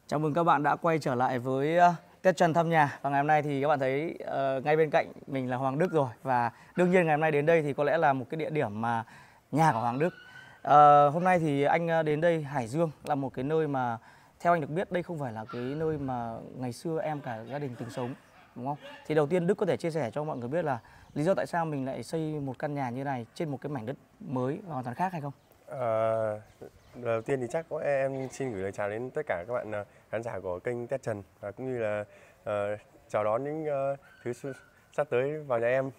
Chào mừng các bạn đã quay trở lại với Tết Trần thăm nhà. Và ngày hôm nay thì các bạn thấy ngay bên cạnh mình là Hoàng Đức rồi. Và đương nhiên ngày hôm nay đến đây thì có lẽ là một cái địa điểm mà nhà của Hoàng Đức. Hôm nay thì anh đến đây Hải Dương là một cái nơi mà theo anh được biết đây không phải là cái nơi mà ngày xưa em cả gia đình từng sống, đúng không? Thì đầu tiên Đức có thể chia sẻ cho mọi người biết là lý do tại sao mình lại xây một căn nhà như này trên một cái mảnh đất mới hoàn toàn khác hay không? Đầu tiên thì chắc có em xin gửi lời chào đến tất cả các bạn khán giả của kênh Tết Trần, và cũng như là chào đón những thứ sắp tới vào nhà em.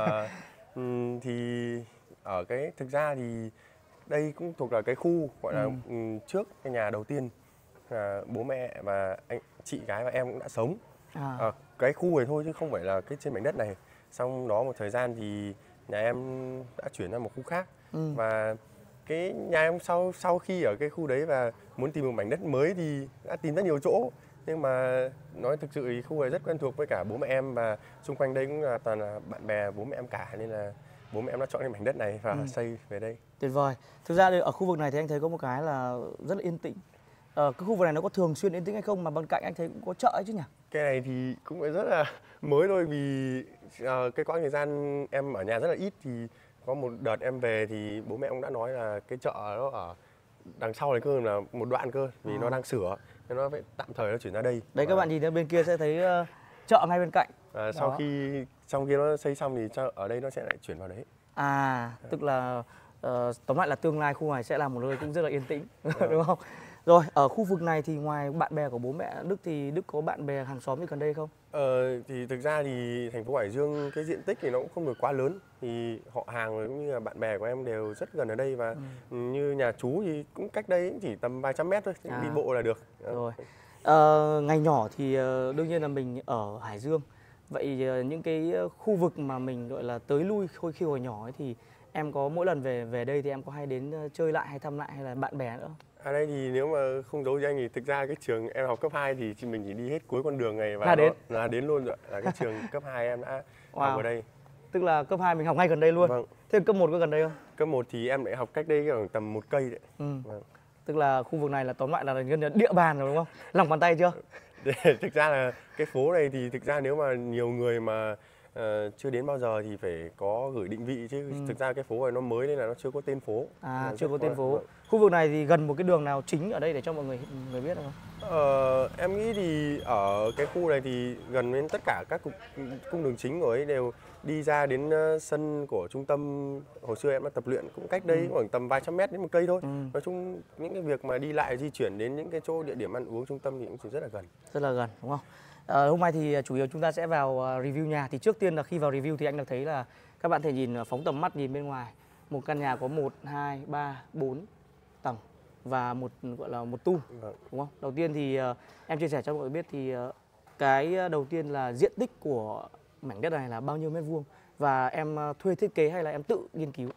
Thì ở cái thực ra thì đây cũng thuộc là cái khu gọi là trước cái nhà đầu tiên bố mẹ và anh chị gái và em cũng đã sống ở cái khu này thôi, chứ không phải là cái trên mảnh đất này. Sau đó một thời gian thì nhà em đã chuyển ra một khu khác. Và cái nhà em sau khi ở cái khu đấy và muốn tìm một mảnh đất mới thì đã tìm rất nhiều chỗ, nhưng mà nói thực sự thì khu này rất quen thuộc với cả bố mẹ em, và xung quanh đây cũng là toàn là bạn bè bố mẹ em cả, nên là bố mẹ em đã chọn cái mảnh đất này và xây về đây. Tuyệt vời. Thực ra ở khu vực này thì anh thấy có một cái là rất là yên tĩnh. Cái khu vực này nó có thường xuyên yên tĩnh hay không, mà bên cạnh anh thấy cũng có chợ ấy chứ nhỉ? Cái này thì cũng phải rất là mới thôi, vì cái quãng thời gian em ở nhà rất là ít, thì có một đợt em về thì bố mẹ ông đã nói là cái chợ nó ở đằng sau này cơ, là một đoạn cơ, vì nó đang sửa nên nó phải tạm thời nó chuyển ra đây. Đấy, các bạn nhìn thấy bên kia sẽ thấy chợ ngay bên cạnh. Sau khi nó xây xong thì ở đây nó sẽ lại chuyển vào đấy. Tức là tóm lại là tương lai khu này sẽ là một nơi cũng rất là yên tĩnh, đúng không? Rồi, ở khu vực này thì ngoài bạn bè của bố mẹ Đức thì Đức có bạn bè hàng xóm gì gần đây không? Thì thực ra thì thành phố Hải Dương cái diện tích thì nó cũng không được quá lớn, thì họ hàng cũng như là bạn bè của em đều rất gần ở đây, và như nhà chú thì cũng cách đây cũng chỉ tầm vài trăm mét thôi, đi bộ là được. Rồi. Ngày nhỏ thì đương nhiên là mình ở Hải Dương. Vậy những cái khu vực mà mình gọi là tới lui khi hồi nhỏ ấy thì em có mỗi lần về đây thì em có hay đến chơi lại hay thăm lại hay là bạn bè nữa? Ở đây thì nếu mà không giấu cho anh thì thực ra cái trường em học cấp 2 thì mình chỉ đi hết cuối con đường này và là đến luôn rồi. Là cái trường cấp 2 em đã học ở đây. Tức là cấp 2 mình học ngay gần đây luôn. Vâng. Thế cấp 1 có gần đây không? Cấp 1 thì em lại học cách đây khoảng tầm 1 cây đấy. Vâng. Tức là khu vực này là tóm lại là gần như địa bàn rồi đúng không? Lòng bàn tay chưa? Thực ra là cái phố này thì thực ra nếu mà nhiều người mà chưa đến bao giờ thì phải có gửi định vị, chứ thực ra cái phố này nó mới nên là nó chưa có tên phố. Chưa có tên phố. Khu vực này thì gần một cái đường nào chính ở đây để cho mọi người biết không? Em nghĩ thì ở cái khu này thì gần đến tất cả các cung đường chính rồi ấy, đều đi ra đến sân của trung tâm. Hồi xưa em đã tập luyện cũng cách đây khoảng tầm vài trăm mét đến 1 cây thôi. Nói chung những cái việc mà đi lại di chuyển đến những cái chỗ địa điểm ăn uống trung tâm thì cũng chỉ rất là gần. Rất là gần đúng không? Hôm nay thì chủ yếu chúng ta sẽ vào review nhà. Thì trước tiên là khi vào review thì anh được thấy là các bạn thể nhìn phóng tầm mắt nhìn bên ngoài. Một căn nhà có 1, 2, 3, 4 tầng và một gọi là một tu, đúng không? Đầu tiên thì em chia sẻ cho mọi người biết thì cái đầu tiên là diện tích của mảnh đất này là bao nhiêu mét vuông, và em thuê thiết kế hay là em tự nghiên cứu?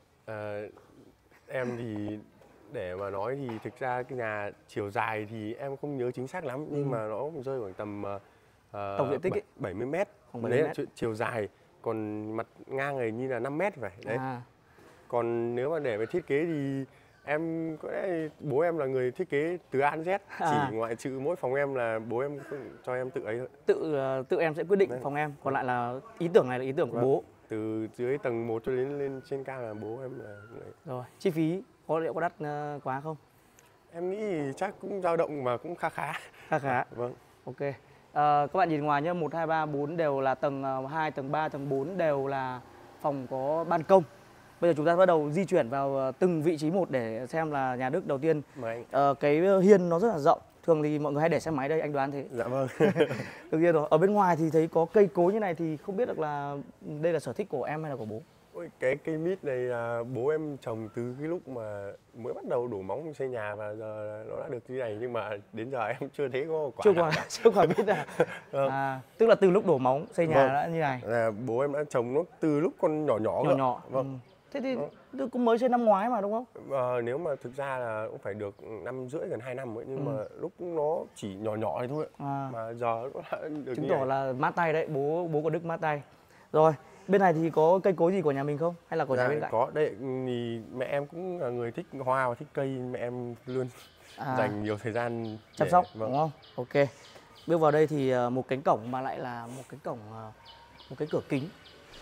Em thì để mà nói thì thực ra cái nhà chiều dài thì em không nhớ chính xác lắm, nhưng mà nó rơi khoảng tầm tổng diện tích 70 mét. Đấy là chiều dài, còn mặt ngang này như là 5 mét vậy đấy. Còn nếu mà để về thiết kế thì em có lẽ bố em là người thiết kế từ A đến Z, chỉ ngoại trừ mỗi phòng em là bố em cho em tự ấy thôi. Tự em sẽ quyết định phòng em, còn lại là ý tưởng này là ý tưởng của bố. Từ dưới tầng 1 cho đến lên trên cao là bố em là người. Rồi, chi phí liệu có đắt quá không? Em nghĩ thì chắc cũng dao động mà cũng khá khá. Vâng. Ok. Các bạn nhìn ngoài nhé, 1, 2, 3, 4 đều là tầng 2, tầng 3, tầng 4 đều là phòng có ban công. Bây giờ chúng ta bắt đầu di chuyển vào từng vị trí một để xem là nhà Đức. Đầu tiên cái hiên nó rất là rộng. Thường thì mọi người hay để xe máy đây, anh đoán thế. Dạ vâng. Đương nhiên rồi. Ở bên ngoài thì thấy có cây cối như này thì không biết được là đây là sở thích của em hay là của bố? Ôi, cái cây mít này là bố em trồng từ cái lúc mà mới bắt đầu đổ móng xây nhà, và giờ nó đã được như này, nhưng mà đến giờ em chưa thấy có quả. Chưa quả mít tức là từ lúc đổ móng xây nhà đã như này. Bố em đã trồng nó từ lúc con nhỏ. Vâng. Thế thì cũng mới xây năm ngoái mà đúng không? Nếu mà thực ra là cũng phải được 1,5 năm, gần 2 năm ấy, nhưng mà lúc nó chỉ nhỏ này thôi. Mà giờ nó đã được chứng tỏ là mát tay đấy, bố của Đức mát tay. Rồi, bên này thì có cây cối gì của nhà mình không? Hay là của nhà bên cạnh? Có, đây thì mẹ em cũng là người thích hoa và thích cây, mẹ em luôn dành nhiều thời gian chăm sóc đúng không? Ok. Bước vào đây thì một cánh cổng mà lại là một cái cửa kính.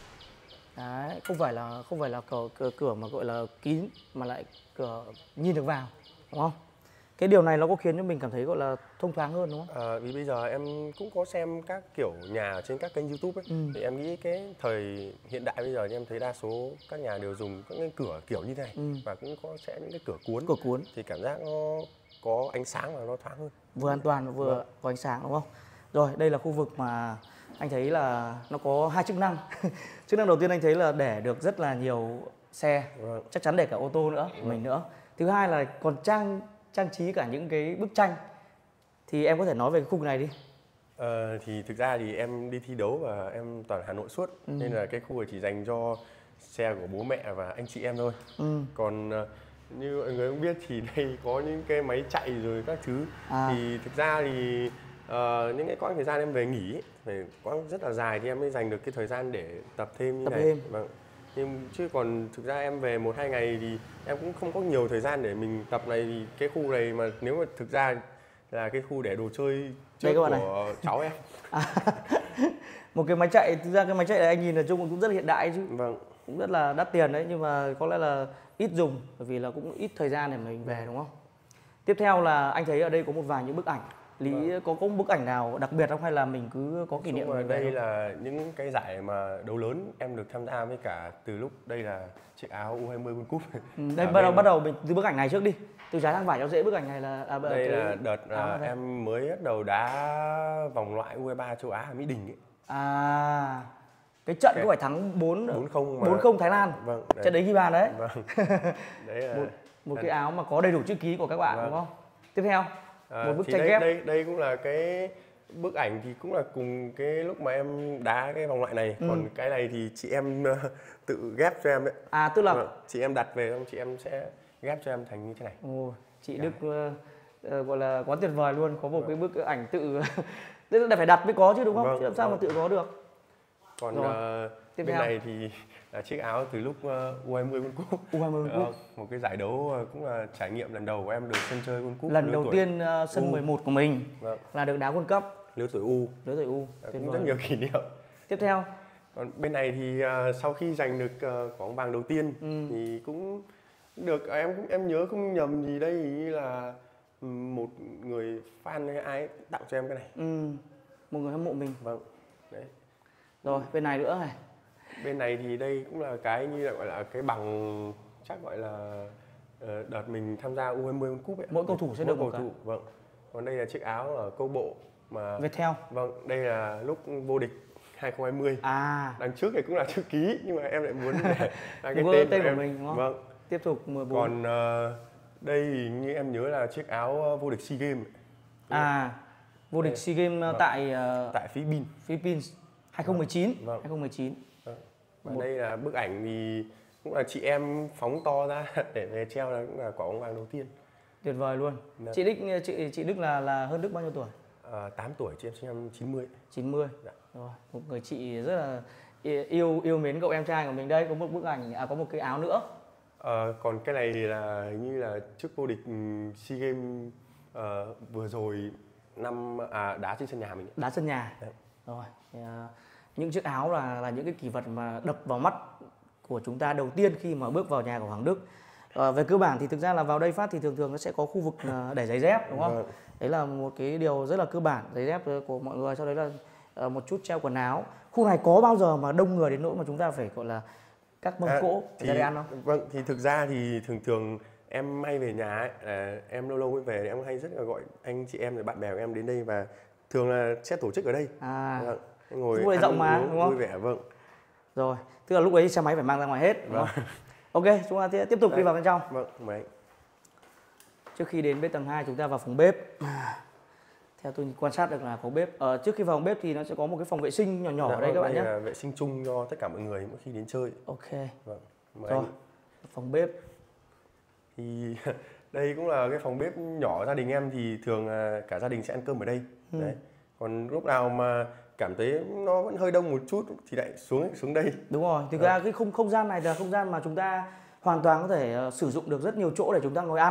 Đấy, không phải là cửa mà gọi là kín mà lại cửa nhìn được vào, đúng không? Cái điều này nó có khiến cho mình cảm thấy gọi là thông thoáng hơn đúng không? Vì bây giờ em cũng có xem các kiểu nhà ở trên các kênh YouTube ấy, thì em nghĩ cái thời hiện đại bây giờ thì em thấy đa số các nhà đều dùng các cái cửa kiểu như thế này, và cũng sẽ những cái cửa cuốn. Cửa cuốn thì cảm giác nó có ánh sáng và nó thoáng hơn. Vừa an toàn vừa có ánh sáng đúng không? Rồi, đây là khu vực mà anh thấy là nó có hai chức năng. Chức năng đầu tiên anh thấy là để được rất là nhiều xe, chắc chắn để cả ô tô nữa, mình nữa. Thứ hai là còn trang trí cả những cái bức tranh. Thì em có thể nói về cái khu vực này đi. Thì thực ra thì em đi thi đấu và em toàn Hà Nội suốt, nên là cái khu này chỉ dành cho xe của bố mẹ và anh chị em thôi. Còn như mọi người không biết thì đây có những cái máy chạy rồi các thứ. Thì thực ra thì những cái quãng thời gian em về nghỉ ấy, phải quãng rất là dài thì em mới dành được cái thời gian để tập thêm như này. Vâng. Nhưng chứ còn thực ra em về 1-2 ngày thì em cũng không có nhiều thời gian để mình tập này. Thì cái khu này mà nếu mà thực ra là cái khu để đồ chơi trước của cháu em. Một cái máy chạy, thực ra cái máy chạy này anh nhìn là trông cũng rất là hiện đại chứ. Vâng. Cũng rất là đắt tiền đấy, nhưng mà có lẽ là ít dùng bởi vì là cũng ít thời gian để mình về đúng không? Tiếp theo là anh thấy ở đây có một vài những bức ảnh. Lý có bức ảnh nào đặc biệt không hay là mình cứ có kỷ niệm mình về? Đây là những cái giải mà đấu lớn em được tham gia, với cả từ lúc đây là chiếc áo U20 World Cup. Đây bắt đầu mình từ bức ảnh này trước đi. Từ trái sang phải cho dễ, bức ảnh này là đây là đợt em mới bắt đầu đá vòng loại U23 châu Á ở Mỹ Đình ấy. Cái trận có phải thắng 4-0 Thái Lan. Vâng, trận đấy ghi bàn đấy. Vâng. Đấy là một cái áo mà có đầy đủ chữ ký của các bạn đúng không? Tiếp theo một bức tranh ghép. Đây cũng là cái bức ảnh thì cũng là cùng cái lúc mà em đá cái vòng loại này. Còn cái này thì chị em tự ghép cho em đấy. Tức là chị em đặt về xong chị em sẽ ghép cho em thành như thế này. Chị Đức gọi là quá tuyệt vời luôn, có một cái bức ảnh tự tức là phải đặt mới có chứ đúng không? Chứ làm sao mà tự có được. Còn bên này thì là chiếc áo từ lúc U20 World Cup. U20 World Cup. Một cái giải đấu cũng là trải nghiệm lần đầu của em được sân chơi World Cup. Lần đầu tiên sân 11 của mình là được đá World Cup. Lứa tuổi U. Cũng rất nhiều kỷ niệm. Tiếp theo. Còn bên này thì sau khi giành được quả bóng vàng đầu tiên thì cũng được, em nhớ không nhầm thì đây như là một người fan hay ai tặng cho em cái này. Một người hâm mộ mình. Vâng. Đấy. Rồi bên này nữa này. Bên này thì đây cũng là cái như là gọi là cái bằng, chắc gọi là đợt mình tham gia U20 World Cup ấy. Mỗi cầu thủ sẽ được một cầu thủ. Vâng. Còn đây là chiếc áo ở câu bộ mà Viettel. Vâng, đây là lúc vô địch 2020. Đằng trước này cũng là chữ ký nhưng mà em lại muốn để là cái tên của mình đúng không? Vâng. Tiếp tục 14. Còn đây thì như em nhớ là chiếc áo vô địch SEA Games. Vô địch SEA Games tại Philippines 2019. Vâng. 2019. Và đây là bức ảnh thì cũng là chị em phóng to ra để về treo, là cũng là quả bóng vàng đầu tiên. Tuyệt vời luôn. Chị Đức là hơn Đức bao nhiêu tuổi? 8 tuổi, chị em sinh năm 90. 90. Dạ. Rồi, một người chị rất là yêu mến cậu em trai của mình. Đây có một bức ảnh, có một cái áo nữa. Còn cái này thì là như là chức vô địch SEA Games vừa rồi đá trên sân nhà mình. Đá sân nhà. Đấy. Rồi. Những chiếc áo là những cái kỷ vật mà đập vào mắt của chúng ta đầu tiên khi mà bước vào nhà của Hoàng Đức. Về cơ bản thì thực ra là vào đây phát thì thường nó sẽ có khu vực để giày dép đúng không? Đấy là một cái điều rất là cơ bản, giày dép của mọi người. Sau đấy là một chút treo quần áo. Khu này có bao giờ mà đông người đến nỗi mà chúng ta phải gọi là các mâm cỗ ra đây ăn không? Vâng, thì thực ra thì thường em hay về nhà ấy, em lâu mới về thì em hay rất là gọi anh chị em và bạn bè của em đến đây, và thường là sẽ tổ chức ở đây. Vâng. Ngồi ăn rộng mà, uống, đúng không? vui vẻ. Vâng. Rồi, tức là lúc ấy xe máy phải mang ra ngoài hết. Vâng. Ok, chúng ta tiếp tục đi vào bên trong. Vâng, mời. Trước khi đến bên tầng 2 chúng ta vào phòng bếp. Theo tôi quan sát được là phòng bếp. Trước khi vào phòng bếp thì nó sẽ có một cái phòng vệ sinh nhỏ ở đây các bạn nhé. Đây là vệ sinh chung cho tất cả mọi người mỗi khi đến chơi. Ok. Vâng. Rồi, phòng bếp. Thì đây cũng là cái phòng bếp nhỏ gia đình em, thì thường cả gia đình sẽ ăn cơm ở đây. Đấy. Còn lúc nào mà cảm thấy nó vẫn hơi đông một chút thì lại xuống đây. Đúng rồi, thực ra cái không gian này là không gian mà chúng ta hoàn toàn có thể sử dụng được rất nhiều chỗ để chúng ta ngồi ăn.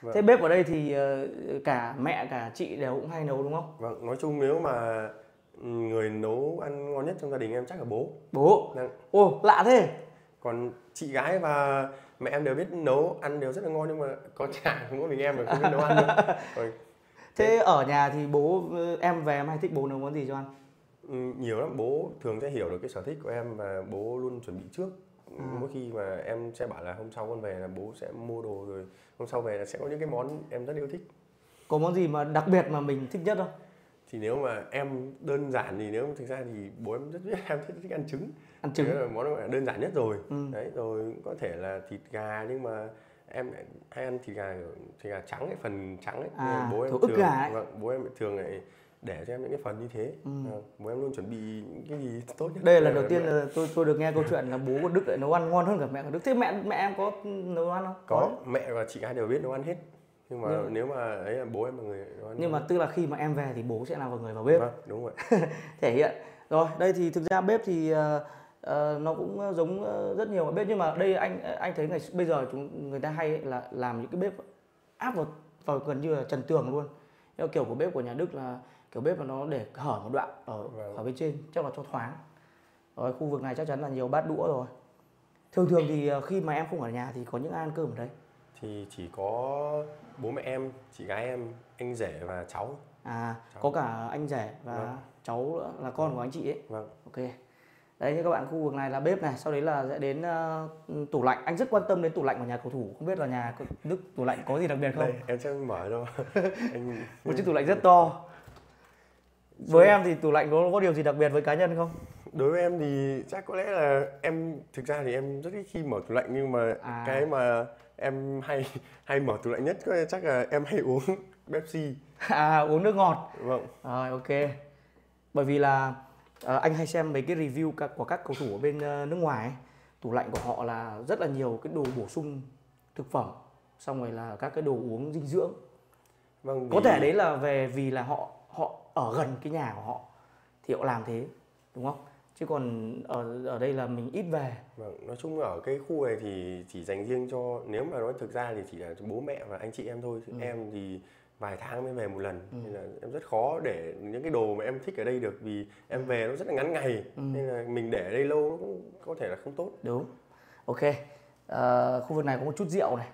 Vâng. Thế bếp ở đây thì cả mẹ cả chị đều cũng hay nấu đúng không? Vâng, nói chung nếu mà người nấu ăn ngon nhất trong gia đình em chắc là bố. Bố. Vâng. Ồ, lạ thế. Còn chị gái và mẹ em đều biết nấu ăn đều rất là ngon, nhưng mà có chả mỗi mình em là không biết nấu ăn nữa. Rồi, Thế ở nhà thì bố em về em hay thích bố nấu món gì cho ăn? nhiều lắm, bố thường sẽ hiểu được cái sở thích của em và bố luôn chuẩn bị trước. Mỗi khi mà em sẽ bảo là hôm sau con về là bố sẽ mua đồ, rồi hôm sau về là sẽ có những cái món em rất yêu thích. Có món gì mà đặc biệt mà mình thích nhất không? Thì nếu mà em đơn giản thì nếu thực ra thì bố em rất biết em thích ăn trứng. Ăn trứng. Đấy là món gọi là đơn giản nhất rồi. Đấy, rồi có thể là thịt gà, nhưng mà em hay ăn thịt gà trắng, cái phần trắng ấy. Bố em ức gà ấy. vâng, bố em thường lại để cho em những cái phần như thế. Bố em luôn chuẩn bị những cái gì tốt nhất. Đây là lần đầu tiên là tôi được nghe câu chuyện là bố của Đức lại nấu ăn ngon hơn cả mẹ của Đức. Thế mẹ em có nấu ăn không? Có, mẹ và chị gái đều biết nấu ăn hết. Nhưng mà nếu mà ấy là bố em là người nấu ăn. Nhưng mà tức là khi mà em về thì bố sẽ là người vào bếp. Vâng, đúng rồi. Thể hiện. Rồi, đây thì thực ra bếp thì nó cũng giống rất nhiều ở bếp, nhưng mà đây anh thấy bây giờ người ta hay là làm những cái bếp áp vào gần như là trần tường luôn. Theo kiểu của bếp của nhà Đức là kiểu bếp mà nó để hở một đoạn ở bên trên, chắc là cho thoáng. Rồi, khu vực này chắc chắn là nhiều bát đũa rồi. Thường thì khi mà em không ở nhà thì có những ai ăn cơm ở đây? Thì chỉ có bố mẹ em, chị gái em, anh rể và cháu. Cháu. Có cả anh rể và cháu nữa, là con của anh chị ấy. Vâng. Ok. Đấy, như các bạn, khu vực này là bếp này, sau đấy là sẽ đến tủ lạnh. Anh rất quan tâm đến tủ lạnh của nhà cầu thủ. Không biết là nhà Đức tủ lạnh có gì đặc biệt không? Đây, em sẽ mở đâu. Một chiếc tủ lạnh rất to. Với em thì tủ lạnh có điều gì đặc biệt với cá nhân không? Đối với em thì chắc có lẽ là em thực ra thì em rất ít khi mở tủ lạnh, nhưng mà cái mà em hay mở tủ lạnh nhất chắc là em hay uống Pepsi. Uống nước ngọt. Vâng. Rồi, ok. Bởi vì là anh hay xem mấy cái review của các cầu thủ ở bên nước ngoài ấy. Tủ lạnh của họ là rất là nhiều cái đồ bổ sung thực phẩm, xong rồi là các cái đồ uống dinh dưỡng. Vâng. Có thể đấy là vì là họ ở gần cái nhà của họ thì họ làm thế, đúng không? Chứ còn ở đây là mình ít về. Vâng, nói chung ở cái khu này thì chỉ dành riêng cho, nếu mà nói thực ra thì chỉ là bố mẹ và anh chị em thôi. Em thì vài tháng mới về một lần, nên là em rất khó để những cái đồ mà em thích ở đây được, vì em về nó rất là ngắn ngày, nên là mình để ở đây lâu nó cũng có thể là không tốt. Đúng. Ok. Khu vực này có một chút rượu này.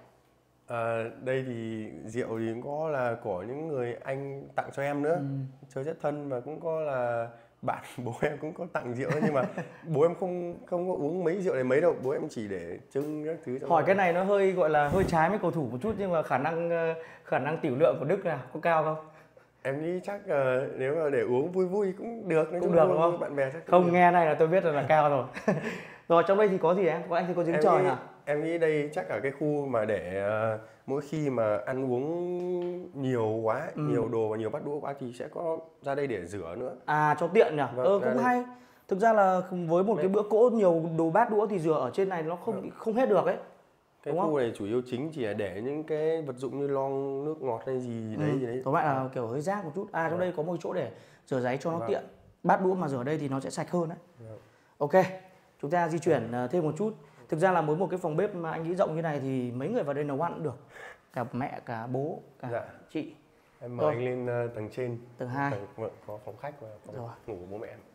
Đây thì rượu thì cũng có là của những người anh tặng cho em nữa, chơi rất thân, và cũng có là bạn bố em cũng có tặng rượu, nhưng mà bố em không có uống mấy rượu này mấy đâu, bố em chỉ để trưng các thứ. Hỏi cái này nó hơi gọi là hơi trái với cầu thủ một chút, nhưng mà khả năng tiểu lượng của Đức là có cao không? Em nghĩ chắc nếu mà để uống vui vui cũng được, nói cũng chung được đúng không? Bạn bè chắc không được. Nghe này là tôi biết là cao rồi. Rồi, trong đây thì có gì em? Anh thì có giếng trời hả? Em nghĩ đây chắc là cái khu mà để mỗi khi mà ăn uống nhiều quá, nhiều đồ và nhiều bát đũa quá thì sẽ có ra đây để rửa nữa. Cho tiện nhỉ? Vâng, Cũng hay. Thực ra là với một cái bữa cỗ nhiều đồ bát đũa thì rửa ở trên này nó không hết được ấy. Cái khu này chủ yếu chính chỉ là để những cái vật dụng như lon nước ngọt hay gì đấy. Tóm lại là kiểu hơi rác một chút. Trong đây có một chỗ để rửa giấy cho nó tiện. Bát đũa mà rửa ở đây thì nó sẽ sạch hơn đấy. Ok, chúng ta di chuyển thêm một chút. Thực ra là với một cái phòng bếp mà anh nghĩ rộng như này thì mấy người vào đây nấu ăn cũng được. Cả mẹ, cả bố, cả chị. Em mời anh lên tầng trên. Tầng 2. Có phòng khách và phòng ngủ của bố mẹ em.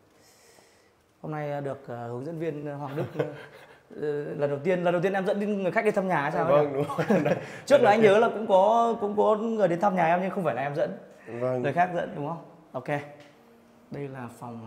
Hôm nay được hướng dẫn viên Hoàng Đức lần đầu tiên em dẫn người khách đi thăm nhà hay sao? Vâng, đúng rồi. Trước là anh nhớ là cũng có người đến thăm nhà em nhưng không phải là em dẫn. Vâng. Người khác dẫn đúng không? Ok. Đây là phòng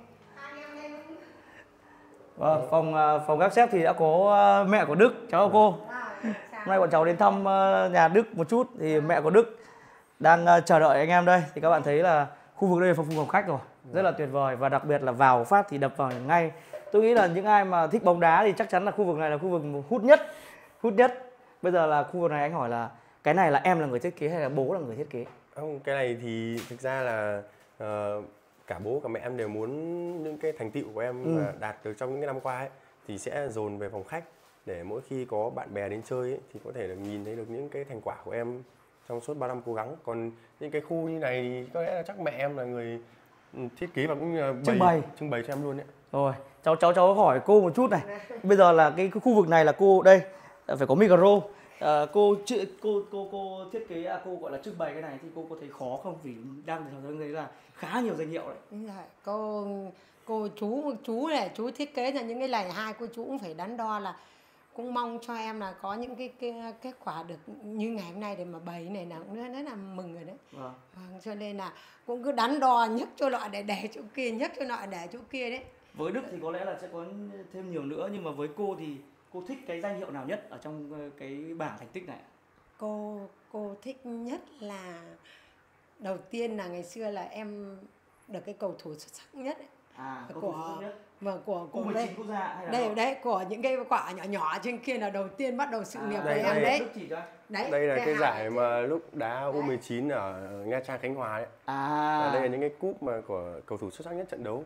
phòng gác xếp thì đã có mẹ của Đức, cháu cô. Hôm nay bọn cháu đến thăm nhà Đức một chút thì mẹ của Đức đang chờ đợi anh em đây. Thì các bạn thấy là khu vực đây là phòng khách rồi, rất là tuyệt vời, và đặc biệt là vào phát thì đập vào ngay. Tôi nghĩ là những ai mà thích bóng đá thì chắc chắn là khu vực này là khu vực hút nhất. Bây giờ là khu vực này anh hỏi là cái này là em là người thiết kế hay là bố là người thiết kế? Không, cái này thì thực ra là cả bố cả mẹ em đều muốn những cái thành tựu của em mà đạt được trong những cái năm qua ấy thì sẽ dồn về phòng khách, để mỗi khi có bạn bè đến chơi ấy, thì có thể được nhìn thấy được những cái thành quả của em trong suốt 3 năm cố gắng. Còn những cái khu như này thì có lẽ là chắc mẹ em là người thiết kế và cũng trưng bày cho em luôn đấy. Rồi, cháu hỏi cô một chút này. Bây giờ là cái khu vực này là cô đây phải có micro. Cô thiết kế cô gọi là trưng bày cái này thì cô có thấy khó không, vì đang thấy là khá nhiều danh hiệu đấy. Dạ, cô chú này, chú thiết kế ra những cái này, hai cô chú cũng phải đắn đo, là cũng mong cho em là có những cái kết quả được như ngày hôm nay để mà bày này là cũng rất là mừng rồi đấy. Vâng, cho nên là cũng cứ đắn đo nhấc chỗ nọ để chỗ kia, nhấc chỗ nọ để chỗ kia đấy. Với Đức thì có lẽ là sẽ có thêm nhiều nữa, nhưng mà với cô thì cô thích cái danh hiệu nào nhất ở trong cái bảng thành tích này? Cô thích nhất là đầu tiên là ngày xưa là em được cái cầu thủ xuất sắc nhất ấy. Cầu thủ xuất sắc nhất. Vâng, của U19 quốc gia hay là đây của những cái quả nhỏ nhỏ trên kia là đầu tiên bắt đầu sự nghiệp của em đấy. Đức chỉ cho. Đây là cái giải mà lúc đá U19 ở Nha Trang, Khánh Hòa đấy. Đây là những cái cúp mà của cầu thủ xuất sắc nhất trận đấu.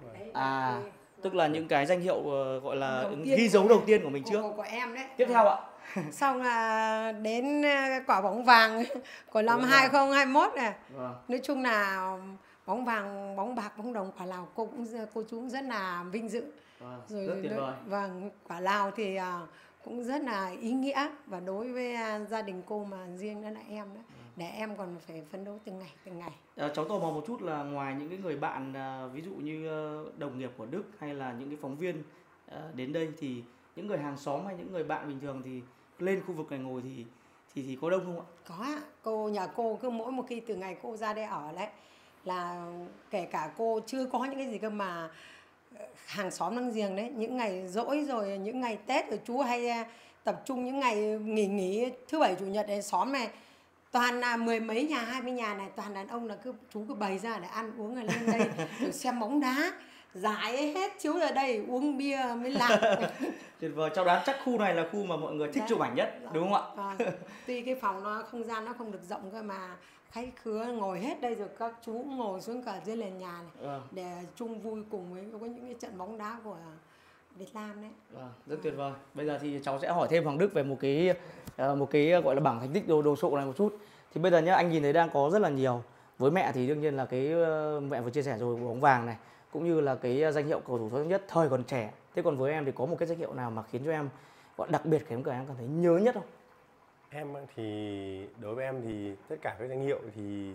Tức là những cái danh hiệu gọi là ghi dấu đầu tiên của mình trước. Của em đấy. Tiếp theo ạ. Xong là đến quả bóng vàng của năm 2021 này. Nói chung là bóng vàng, bóng bạc, bóng đồng quả Lào cô chú cũng rất là vinh dự. Rồi, rất tuyệt vời. Vâng, quả Lào thì cũng rất là ý nghĩa, và đối với gia đình cô mà riêng đó là em đó, để em còn phải phấn đấu từng ngày. Cháu tò mò một chút là ngoài những cái người bạn ví dụ như đồng nghiệp của Đức hay là những cái phóng viên đến đây, thì những người hàng xóm hay những người bạn bình thường thì lên khu vực này ngồi thì có đông không ạ? Có ạ, nhà cô cứ mỗi một khi từ ngày cô ra đây ở đấy là kể cả cô chưa có những cái gì cơ mà hàng xóm láng giềng đấy, những ngày rỗi rồi những ngày Tết rồi chú hay tập trung những ngày nghỉ thứ bảy chủ nhật này, xóm này toàn là 10 mấy nhà, 20 nhà này toàn đàn ông, là chú cứ bày ra để ăn uống rồi lên đây rồi xem bóng đá, giải hết chiếu ở đây uống bia mới làm. Tuyệt vời. Cháu đoán chắc khu này là khu mà mọi người thích chụp ảnh nhất, đúng không ạ? Tuy cái phòng không gian nó không được rộng cơ mà khách khứa ngồi hết đây, rồi các chú cũng ngồi xuống cả dưới nền nhà này để chung vui cùng với có những cái trận bóng đá của Việt Nam đấy. Rất tuyệt vời. Bây giờ thì cháu sẽ hỏi thêm Hoàng Đức về một cái gọi là bảng thành tích đồ sộ này một chút. Thì bây giờ nhá, anh nhìn thấy đang có rất là nhiều. Với mẹ thì đương nhiên là cái mẹ vừa chia sẻ rồi, bóng vàng này, cũng như là cái danh hiệu cầu thủ xuất sắc nhất thời còn trẻ. Thế còn với em thì có một cái danh hiệu nào mà khiến cho em gọi đặc biệt, khiến em cảm thấy nhớ nhất không? Em thì đối với em thì tất cả các danh hiệu thì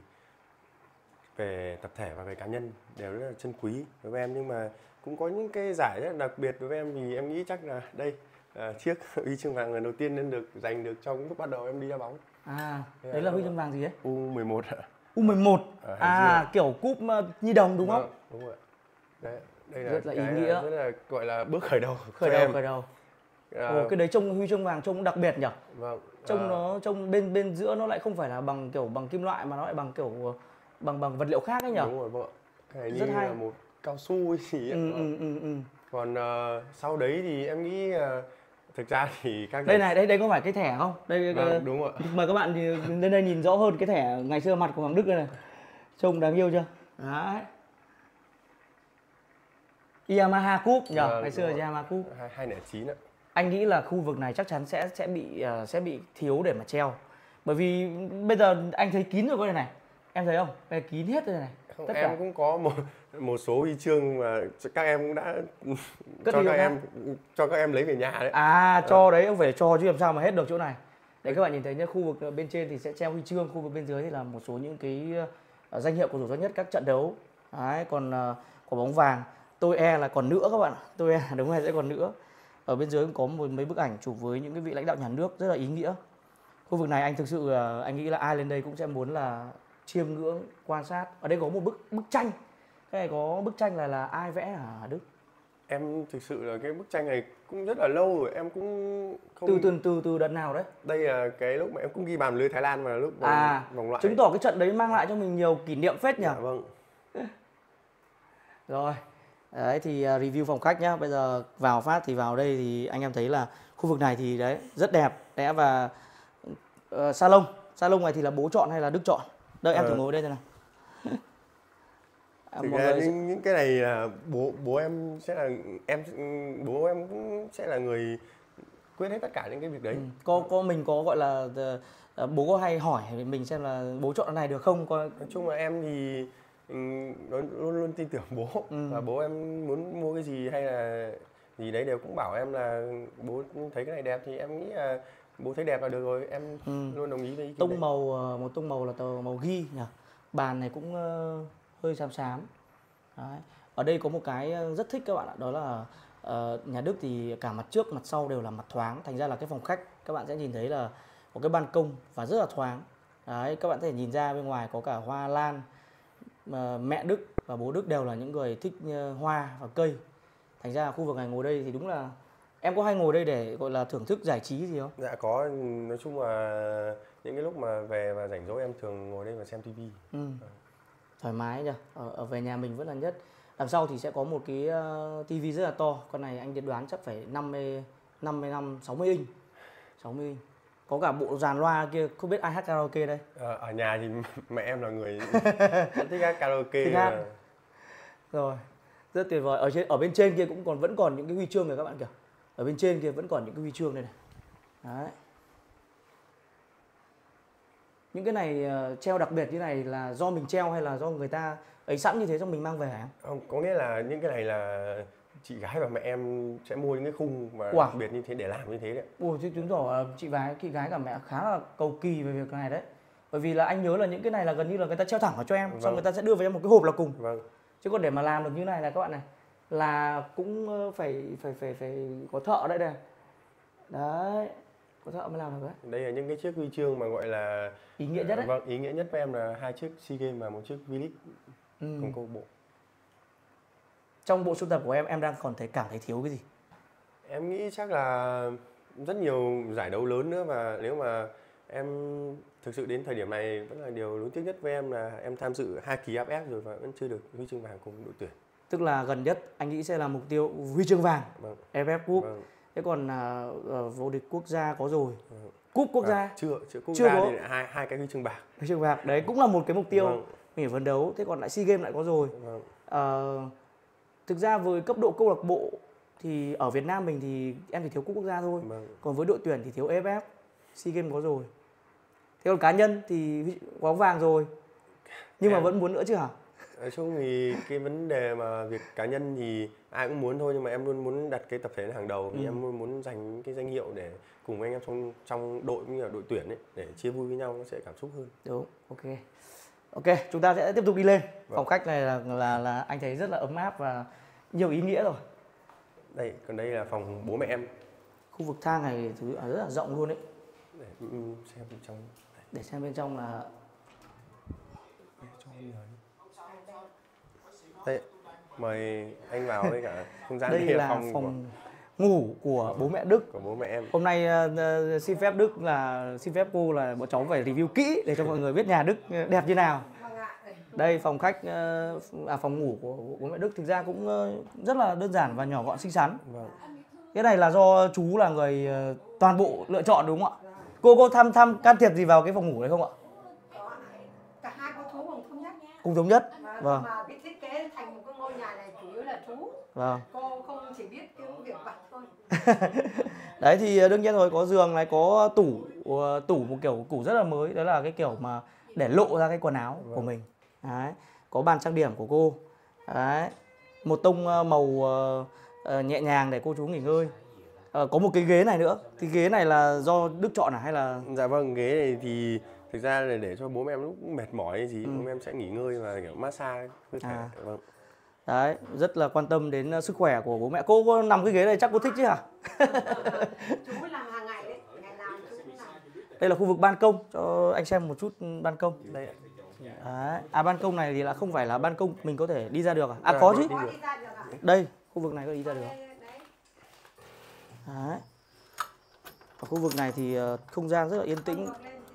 về tập thể và về cá nhân đều rất là chân quý đối với em, nhưng mà cũng có những cái giải rất là đặc biệt đối với em, thì em nghĩ chắc là đây chiếc huy chương vàng lần đầu tiên nên được giành được trong lúc bắt đầu em đi đá bóng. Đấy là huy chương vàng gì đấy? U11 ạ. U11. Kiểu cúp nhi đồng đúng không? Đúng rồi. Đấy, đây là rất là ý nghĩa, rất là gọi là bước khởi đầu. Khởi đầu. Cái đấy trông huy chương vàng trông đặc biệt nhỉ? Vâng. Trông bên giữa nó lại không phải là bằng kim loại mà nó lại bằng kiểu bằng vật liệu khác ấy nhỉ? Đúng rồi, vâng. Cái này rất như hay. Là một cao su hay gì ấy. Còn sau đấy thì em nghĩ thực ra thì các đây có phải cái thẻ không? Đây đúng rồi. Mời các bạn thì lên đây nhìn rõ hơn cái thẻ ngày xưa mặt của Hoàng Đức đây này. Trông đáng yêu chưa? Đấy. Yamaha Cup nhỉ? Ngày xưa là Yamaha Cup 2009 ạ. Anh nghĩ là khu vực này chắc chắn sẽ bị thiếu để mà treo. Bởi vì bây giờ anh thấy kín rồi cái này. Em thấy không? Cái kín hết rồi này. Không, em cả. Cũng có một số huy chương mà các em cũng đã cho các em lấy về nhà đấy. Cho đấy ông phải cho chứ làm sao mà hết được chỗ này. Đấy các bạn nhìn thấy nhá, khu vực bên trên thì sẽ treo huy chương, khu vực bên dưới thì là một số những cái danh hiệu của thủ xuất nhất các trận đấu. Đấy, còn quả bóng vàng tôi là còn nữa các bạn ạ. Tôi đúng rồi, sẽ còn nữa. Ở bên dưới cũng có mấy bức ảnh chụp với những cái vị lãnh đạo nhà nước rất là ý nghĩa. Khu vực này anh thực sự anh nghĩ là ai lên đây cũng sẽ muốn là chiêm ngưỡng, quan sát. Ở đây có một bức tranh. Cái này có bức tranh là ai vẽ hả Đức? Em thực sự là cái bức tranh này cũng rất là lâu rồi, em cũng không... Từ đợt nào đấy? Đây là cái lúc mà em cũng ghi bàn lưới Thái Lan mà lúc vòng loại. Chứng tỏ cái trận đấy mang lại cho mình nhiều kỷ niệm phết nhỉ? Dạ vâng. Rồi. Đấy thì review phòng khách nhá. Bây giờ vào phát thì vào đây thì anh em thấy là khu vực này thì đấy rất đẹp. Và salon này thì là bố chọn hay là Đức chọn? Đợi em thử ngồi đây thế nào. Thực ra những cái này là bố em sẽ là bố em cũng sẽ là người quyết hết tất cả những cái việc đấy. Mình có gọi là bố có hay hỏi mình xem là bố chọn cái này được không? Nói chung là em thì luôn tin tưởng bố. Và bố em muốn mua cái gì hay là gì đấy đều cũng bảo em là bố thấy cái này đẹp thì em nghĩ là bố thấy đẹp là được rồi, em luôn đồng ý với ý kiến Tông đấy. màu, một tông màu là màu ghi nhỉ. Bàn này cũng hơi xám xám. Đấy. Ở đây có một cái rất thích các bạn ạ, đó là nhà Đức thì cả mặt trước mặt sau đều là mặt thoáng, thành ra là cái phòng khách các bạn sẽ nhìn thấy là có cái ban công và rất là thoáng. Đấy, các bạn có thể nhìn ra bên ngoài có cả hoa lan. Mẹ Đức và bố Đức đều là những người thích hoa và cây, thành ra là khu vực này ngồi đây thì đúng là em có hay ngồi đây để gọi là thưởng thức giải trí gì không? Dạ có, nói chung là những cái lúc mà về và rảnh rỗi em thường ngồi đây và xem tivi. Thoải mái nhỉ. Ở về nhà mình vẫn là nhất. Đằng sau thì sẽ có một cái tivi rất là to, con này anh đoán chắc phải 55 60 inch. 60 inch. Có cả bộ dàn loa kia, không biết ai hát karaoke đây. Ở nhà thì mẹ em là người thích hát karaoke. Thích hát. Rồi, rất tuyệt vời. Ở bên trên kia cũng vẫn còn những cái huy chương này các bạn kìa. Ở bên trên kia vẫn còn những cái huy chương này này. Đấy. Những cái này treo đặc biệt như này là do mình treo hay là do người ta ấy sẵn như thế xong mình mang về hả? Không, có nghĩa là những cái này là chị gái và mẹ em sẽ mua những cái khung mà đặc biệt như thế để làm như thế đấy. Ủa chứ chứng tỏ chị gái cả mẹ khá là cầu kỳ về việc này đấy. Bởi vì là anh nhớ là những cái này là gần như là người ta treo thẳng vào cho em, xong người ta sẽ đưa về em một cái hộp là cùng. Chứ còn để mà làm được như này là các bạn này là cũng phải có thợ đấy này. Đấy, có thợ mới làm được đấy. Đây là những cái chiếc huy chương mà gọi là ý nghĩa nhất đấy. Vâng, ý nghĩa nhất với em là 2 chiếc SEA Games và 1 chiếc V-League cùng câu bộ. Trong bộ sưu tập của em đang còn cảm thấy thiếu cái gì? Em nghĩ chắc là rất nhiều giải đấu lớn nữa, và nếu mà em thực sự đến thời điểm này vẫn là điều nuối tiếc nhất với em là em tham dự 2 kỳ AFF rồi và vẫn chưa được huy chương vàng cùng đội tuyển. Tức là gần nhất anh nghĩ sẽ là mục tiêu huy chương vàng. AFF Cup. Thế còn vô địch quốc gia có rồi. Cúp quốc gia chưa quốc gia thì hai cái huy chương bạc. Huy chương bạc đấy cũng là một cái mục tiêu mình phải phấn đấu. Thế còn lại SEA Games lại có rồi. Thực ra với cấp độ câu lạc bộ thì ở Việt Nam mình thì em chỉ thiếu cúp quốc gia thôi. Còn với đội tuyển thì thiếu AFF, SEA Games có rồi. Thế còn cá nhân thì có vàng rồi. Nhưng mà vẫn muốn nữa chứ hả? Nói chung thì cái vấn đề mà việc cá nhân thì ai cũng muốn thôi, nhưng mà em luôn muốn đặt cái tập thể hàng đầu, vì em luôn muốn giành cái danh hiệu để cùng anh em trong đội cũng như là đội tuyển ấy, để chia vui với nhau nó sẽ cảm xúc hơn. Đúng, ok, chúng ta sẽ tiếp tục đi lên. Phòng khách này là anh thấy rất là ấm áp và nhiều ý nghĩa rồi. Còn đây là phòng bố mẹ em. Khu vực thang này thứ rất là rộng luôn đấy. Để xem bên trong. Để xem bên trong là đây, mời anh vào với cả không gian. Đây là phòng ngủ của bố mẹ Đức. Của bố mẹ em. Hôm nay xin phép cô là bọn cháu phải review kỹ để cho mọi người biết nhà Đức đẹp như nào. Đây phòng khách, phòng ngủ của bố mẹ Đức thực ra cũng rất là đơn giản và nhỏ gọn xinh xắn. Cái này là do chú là người toàn bộ lựa chọn đúng không ạ? Cô thăm can thiệp gì vào cái phòng ngủ này không ạ? Cả hai có chú thống nhất. Cùng thống nhất. Vâng. Mà cái thiết kế thành một cái ngôi nhà này chủ yếu là chú. Vâng. Cô không chỉ biết cái việc vặt thôi. Đấy thì đương nhiên rồi, có giường này, có tủ một kiểu tủ rất là mới, đó là cái kiểu mà để lộ ra cái quần áo của mình. Đấy, có bàn trang điểm của cô. Đấy, một tông màu nhẹ nhàng để cô chú nghỉ ngơi. Có một cái ghế này nữa. Thì ghế này là do Đức chọn hay là? Dạ vâng, ghế này thì thực ra là để cho bố mẹ em lúc mệt mỏi hay gì, bố mẹ em sẽ nghỉ ngơi và kiểu massage cơ thể. Vâng. Đấy, rất là quan tâm đến sức khỏe của bố mẹ. Cô có nằm cái ghế này chắc cô thích chứ hả? Chú làm hàng ngày đấy, ngày nào chú cũng làm. Đây là khu vực ban công, cho anh xem một chút ban công. Đây ạ. Đấy. Ban công này thì là không phải là ban công mình có thể đi ra được à? Có chứ. Đây, khu vực này có đi ra được. Đấy. Ở khu vực này thì không gian rất là yên tĩnh.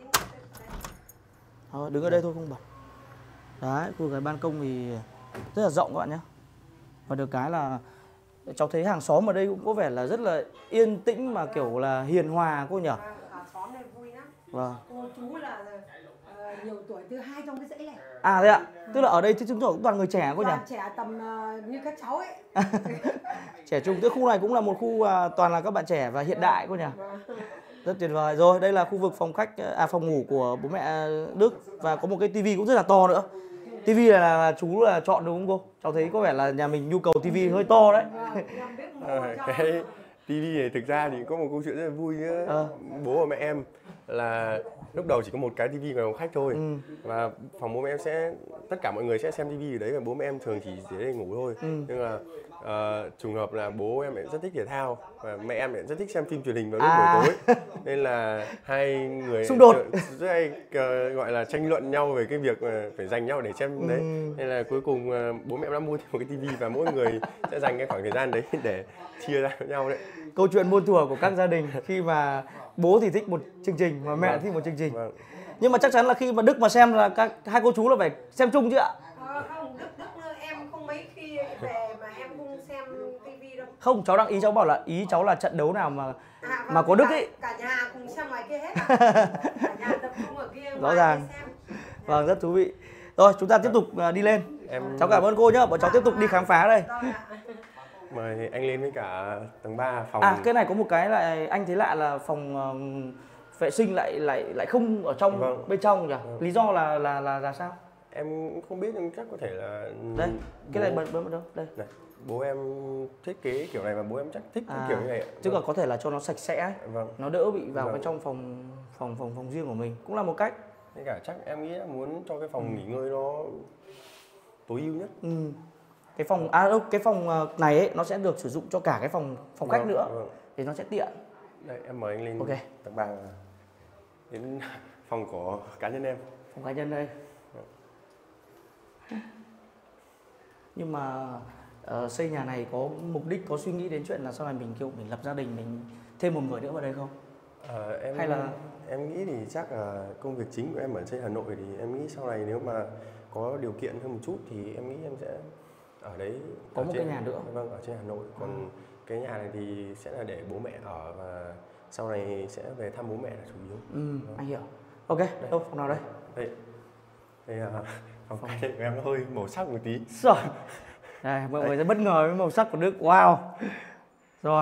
Đứng ở đây thôi không bật. Đấy, khu vực cái ban công thì rất là rộng các bạn nhé. Và được cái là cháu thấy hàng xóm ở đây cũng có vẻ là rất là yên tĩnh mà kiểu là hiền hòa cô nhỉ? Hàng xóm này vui lắm. Vâng. Cô chú là nhiều tuổi, thứ hai trong cái dãy này. Thế ạ? Tức là ở đây thì chúng tôi cũng toàn người trẻ cô nhỉ? Toàn trẻ tầm như các cháu ấy. Trẻ trung, tức khu này cũng là một khu toàn là các bạn trẻ và hiện đại cô nhỉ? Rất tuyệt vời. Rồi, đây là khu vực phòng khách, phòng ngủ của bố mẹ Đức. Và có một cái tivi cũng rất là to nữa. Tivi này là chú là chọn đúng không cô? Cháu thấy có vẻ là nhà mình nhu cầu tivi hơi to đấy. tivi này thực ra thì có một câu chuyện rất là vui nhá. Bố và mẹ em là lúc đầu chỉ có một cái tivi ngoài phòng khách thôi. Và phòng bố mẹ em sẽ tất cả mọi người sẽ xem tivi ở đấy, và bố mẹ em thường chỉ để đây ngủ thôi. Nhưng mà trùng hợp là bố em lại rất thích thể thao và mẹ em lại rất thích xem phim truyền hình vào lúc buổi tối, nên là hai người xung đột rất hay gọi là tranh luận nhau về cái việc phải dành nhau để xem đấy. Nên là cuối cùng bố mẹ em đã mua thêm một cái tivi và mỗi người sẽ dành cái khoảng thời gian đấy để chia ra với nhau đấy. Câu chuyện muôn thuở của các gia đình khi mà bố thì thích một chương trình và mẹ thích một chương trình. Nhưng mà chắc chắn là khi mà Đức mà xem là hai cô chú là phải xem chung chứ ạ? Không, Đức em không mấy khi về mà em không xem tivi đâu. Không, cháu đang ý cháu bảo là ý cháu là trận đấu nào mà có Đức ấy. Cả nhà cùng xem ngoài kia hết. Cả nhà tập trung ở kia rõ ràng. Vâng, rất thú vị. Rồi, chúng ta tiếp tục đi lên. Cháu cảm ơn cô nhá, bọn cháu tiếp tục đi khám phá đây. Mời anh lên với cả tầng 3 phòng. Cái này có một cái là anh thấy lạ là phòng vệ sinh lại không ở trong bên trong nhỉ? Lý do là sao? Em cũng không biết, nhưng chắc có thể là đây, cái này bấm đâu? Đây. Này, bố em thiết kế kiểu này và bố em chắc thích cái kiểu như này. Chứ còn có thể là cho nó sạch sẽ, nó đỡ bị vào bên trong phòng riêng của mình, cũng là một cách. Thế cả chắc em nghĩ là muốn cho cái phòng nghỉ ngơi nó tối ưu nhất. Cái phòng này ấy, nó sẽ được sử dụng cho cả cái phòng khách nữa, thì nó sẽ tiện. Đây, em mời anh lên tầng 3 đến phòng của cá nhân em. Phòng cá nhân đây. Nhưng mà xây nhà này có mục đích, có suy nghĩ đến chuyện là sau này mình lập gia đình, mình thêm một người nữa vào đây không? Hay là em nghĩ thì chắc là công việc chính của em ở trên Hà Nội, thì em nghĩ sau này nếu mà có điều kiện hơn một chút thì em nghĩ em sẽ ở đấy, có một cái nhà nữa. Vâng, ở trên Hà Nội. Còn cái nhà này thì sẽ là để bố mẹ ở, và sau này sẽ về thăm bố mẹ là chủ yếu. Anh hiểu. Ok, đâu phòng nào đây? Đây là phòng cá nhân của em, nó hơi màu sắc một tí. Rồi. Đây, mọi người sẽ bất ngờ với màu sắc của Đức. Wow. Rồi.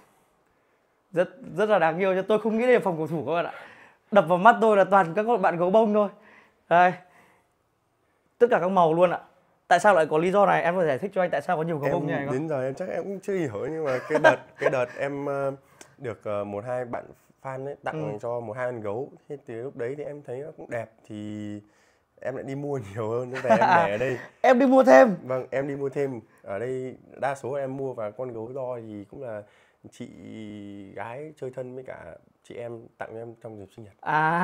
Rất là đáng yêu, cho tôi không nghĩ đây là phòng cầu thủ các bạn ạ. Đập vào mắt tôi là toàn các bạn gấu bông thôi. Đây. Tất cả các màu luôn ạ. Tại sao lại có lý do này? Em có thể giải thích cho anh tại sao có nhiều gấu bông như này không? Đến giờ em chắc em cũng chưa hiểu, nhưng mà cái đợt em được 1-2 bạn fan ấy tặng cho 1-2 con gấu. Thế từ lúc đấy thì em thấy nó cũng đẹp, thì em lại đi mua nhiều hơn, nên về em để ở đây. Em đi mua thêm? Vâng, em đi mua thêm. Ở đây đa số em mua, và con gấu to thì cũng là chị gái chơi thân với cả chị em tặng cho em trong dịp sinh nhật.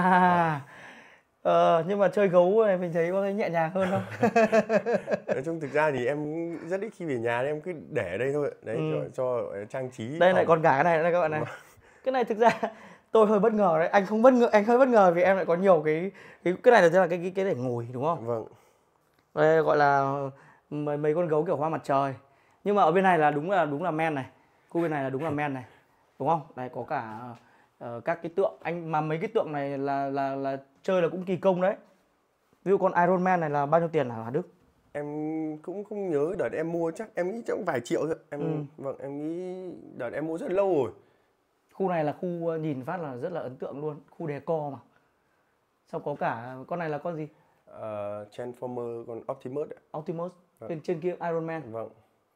Nhưng mà chơi gấu này mình thấy có thấy nhẹ nhàng hơn không? Nói chung thực ra thì em rất ít khi về nhà, nên em cứ để ở đây thôi. Đấy, cho trang trí. Đây lại còn cả cái này nữa các bạn này. Cái này thực ra tôi hơi bất ngờ đấy, anh không bất ngờ, anh hơi bất ngờ vì em lại có nhiều cái này là cái để ngồi đúng không? Vâng. Đây gọi là mấy con gấu kiểu hoa mặt trời. Nhưng mà ở bên này là đúng là men này. Khu bên này là đúng là men này. Đúng không? Đây có cả các cái tượng, anh mà mấy cái tượng này là chơi là cũng kỳ công đấy. Ví dụ con Iron Man này là bao nhiêu tiền hả Đức? Em cũng không nhớ, đợt em mua chắc em nghĩ chắc cũng vài triệu thôi. Vâng, em nghĩ đợt em mua rất lâu rồi. Khu này là khu nhìn phát là rất là ấn tượng luôn, khu decor mà. Xong có cả con này là con gì? Transformer, con Optimus. Optimus. Trên kia Iron Man. Vâng.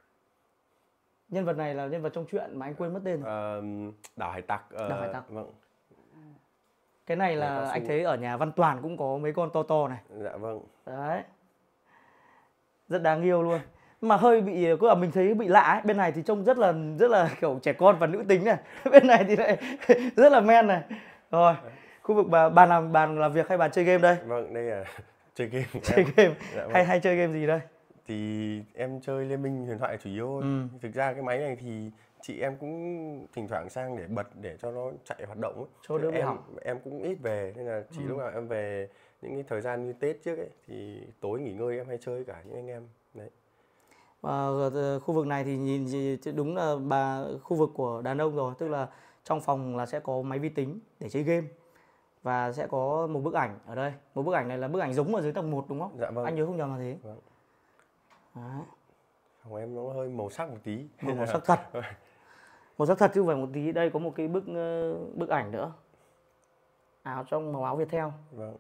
Nhân vật này là nhân vật trong truyện mà anh quên mất tên rồi. Đảo Hải Tặc. Đảo Hải Tặc. Vâng. Cái này là anh thấy ở nhà Văn Toàn cũng có mấy con to này. Dạ vâng. Đấy. Rất đáng yêu luôn. Mà hơi bị, mình thấy bị lạ ấy. Bên này thì trông rất là kiểu trẻ con và nữ tính này. Bên này thì lại rất là men này. Rồi. Khu vực bàn làm việc hay bàn chơi game đây? Vâng, đây là chơi game. Chơi game. Dạ, vâng. Hay chơi game gì đây? Thì em chơi Liên Minh Huyền Thoại chủ yếu thôi. Thực ra cái máy này thì chị em cũng thỉnh thoảng sang để bật để cho nó chạy hoạt động ấy. Cho đỡ bị hỏng. Em cũng ít về, nên là chỉ lúc nào em về những cái thời gian như Tết trước ấy thì tối nghỉ ngơi em hay chơi cả những anh em. Đấy. Khu vực này thì nhìn đúng là khu vực của đàn ông rồi, tức là trong phòng là sẽ có máy vi tính để chơi game và sẽ có một bức ảnh ở đây. Một bức ảnh này là bức ảnh giống ở dưới tầng 1 đúng không? Dạ vâng. Anh nhớ không nhầm là thế. Vâng. Đấy. Phòng em nó hơi màu sắc một tí. Màu sắc thật. Màu sắc thật chứ không phải một tí. Đây có một cái bức ảnh nữa. Áo trong màu áo Viettel. Vâng.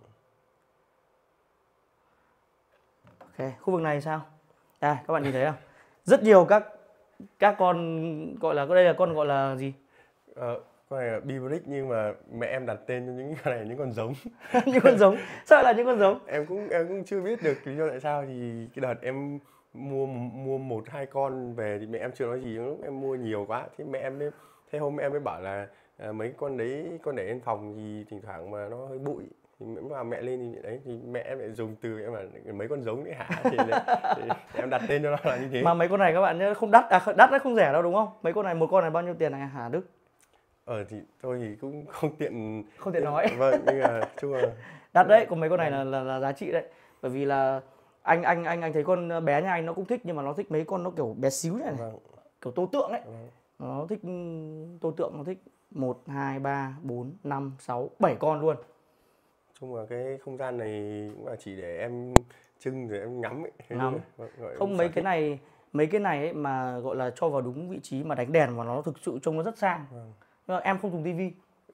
Ok, khu vực này sao? Đây, các bạn nhìn thấy không? Rất nhiều các các con gọi là, đây là con gọi là gì? Con này là Bibrick nhưng mà mẹ em đặt tên cho những con này những con giống. Những con giống. Sao lại là những con giống? Em cũng chưa biết được lý do tại sao. Thì cái đợt em mua 1-2 con về thì mẹ em chưa nói gì, lúc em mua nhiều quá thì mẹ em mới, thế hôm em mới bảo là mấy con đấy con để lên phòng thì thỉnh thoảng mà nó hơi bụi thì mẹ lên thì đấy, thì mẹ em lại dùng từ em là mấy con giống đấy hả, thì em đặt tên cho nó là như thế. Mà mấy con này các bạn nhớ không đắt, đắt đấy, không rẻ đâu đúng không? Mấy con này, một con này bao nhiêu tiền này hả Đức? Thì tôi thì cũng không tiện nói. Vâng, nhưng mà chung là đắt đấy, còn mấy con này là giá trị đấy. Bởi vì là anh thấy con bé nhà anh nó cũng thích, nhưng mà nó thích mấy con nó kiểu bé xíu này, vâng. kiểu tô tượng ấy. Vâng. Nó thích tô tượng, nó thích 1, 2, 3, 4, 5, 6, 7 con luôn. Chung là cái không gian này cũng là chỉ để em trưng rồi em ngắm ấy. Ngắm. Vâng, Không, mấy cái này ấy mà gọi là cho vào đúng vị trí mà đánh đèn vào nó thực sự trông nó rất sang. Vâng. Nhưng mà em không dùng tivi.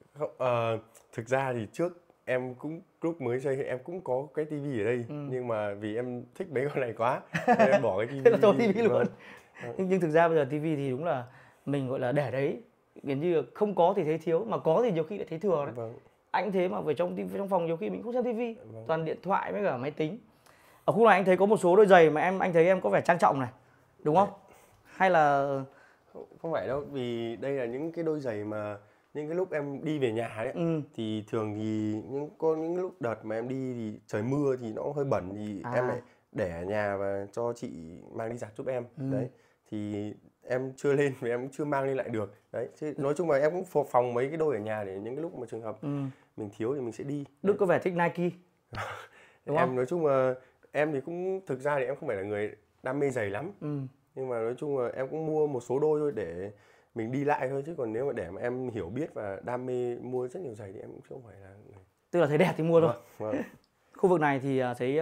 Thực ra thì trước em cũng lúc mới chơi thì em cũng có cái tivi ở đây, nhưng mà vì em thích mấy con này quá nên em bỏ cái tivi. Thế là cho tivi luôn. Vâng. Nhưng thực ra bây giờ tivi thì đúng là mình gọi là để đấy, gần như là không có thì thấy thiếu, mà có thì nhiều khi lại thấy thừa đấy. Vâng. Anh thế mà về trong phòng nhiều khi mình không xem tivi, Vâng. toàn điện thoại với cả máy tính. Ở khu này anh thấy có một số đôi giày mà anh thấy em có vẻ trang trọng này, đúng không? Hay là không phải đâu, vì đây là những cái đôi giày mà những cái lúc em đi về nhà đấy, thì thường thì những lúc đợt mà em đi thì trời mưa thì nó hơi bẩn thì em lại để ở nhà và cho chị mang đi giặt giúp em. Đấy thì em chưa lên vì em cũng chưa mang lên lại được. Đấy chứ nói chung là em cũng phòng mấy cái đôi ở nhà để những cái lúc mà trường hợp mình thiếu thì mình sẽ đi. Đức có vẻ thích Nike. Đúng em không? nói chung là em thì cũng thực ra thì em không phải là người đam mê giày lắm, nhưng mà nói chung là em cũng mua một số đôi thôi để mình đi lại thôi, chứ còn nếu mà để mà em hiểu biết và đam mê mua rất nhiều giày thì em cũng không phải là người. Tức là thấy đẹp thì mua thôi. Vâng. Khu vực này thì thấy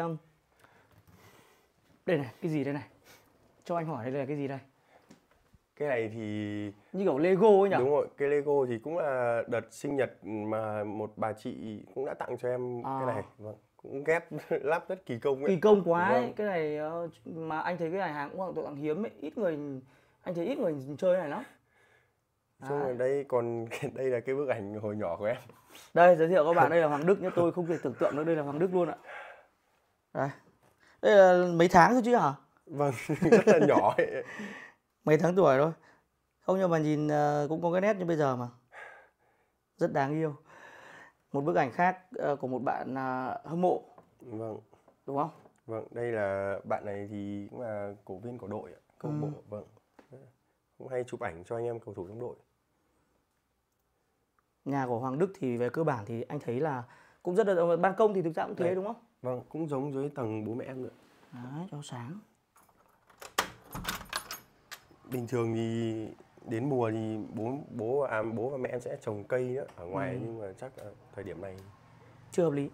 đây này, cái gì đây này? Cho anh hỏi đây là cái gì đây? Cái này thì như kiểu Lego ấy nhỉ? Đúng rồi, cái Lego thì cũng là đợt sinh nhật mà một bà chị cũng đã tặng cho em cái này. Vâng, cũng ghép lắp rất kỳ công ấy. Kỳ công quá ấy. Cái này mà anh thấy cái này hàng cũng hoàng tội hàng hiếm ấy, anh thấy ít người chơi cái này lắm. Xong rồi đây còn đây là cái bức ảnh hồi nhỏ của em. Đây giới thiệu các bạn, đây là Hoàng Đức nhé, tôi không thể tưởng tượng nữa, đây là Hoàng Đức luôn ạ. Đây là mấy tháng thôi chứ hả? Vâng, rất là nhỏ ấy. Mấy tháng tuổi thôi. Không, nhưng mà nhìn cũng có cái nét như bây giờ mà. Rất đáng yêu. Một bức ảnh khác của một bạn hâm mộ. Vâng. Đúng không? Vâng, đây là bạn này thì cũng là cổ viên của đội câu bộ. Vâng. Cũng hay chụp ảnh cho anh em cầu thủ trong đội. Nhà của Hoàng Đức thì về cơ bản thì anh thấy là cũng rất là, ban công thì thực ra cũng thế. Đấy. Đúng không? Vâng, cũng giống dưới tầng bố mẹ em nữa. Đấy, cho sáng. Bình thường thì đến mùa thì bố và mẹ em sẽ trồng cây nữa ở ngoài, nhưng mà chắc là thời điểm này chưa hợp lý.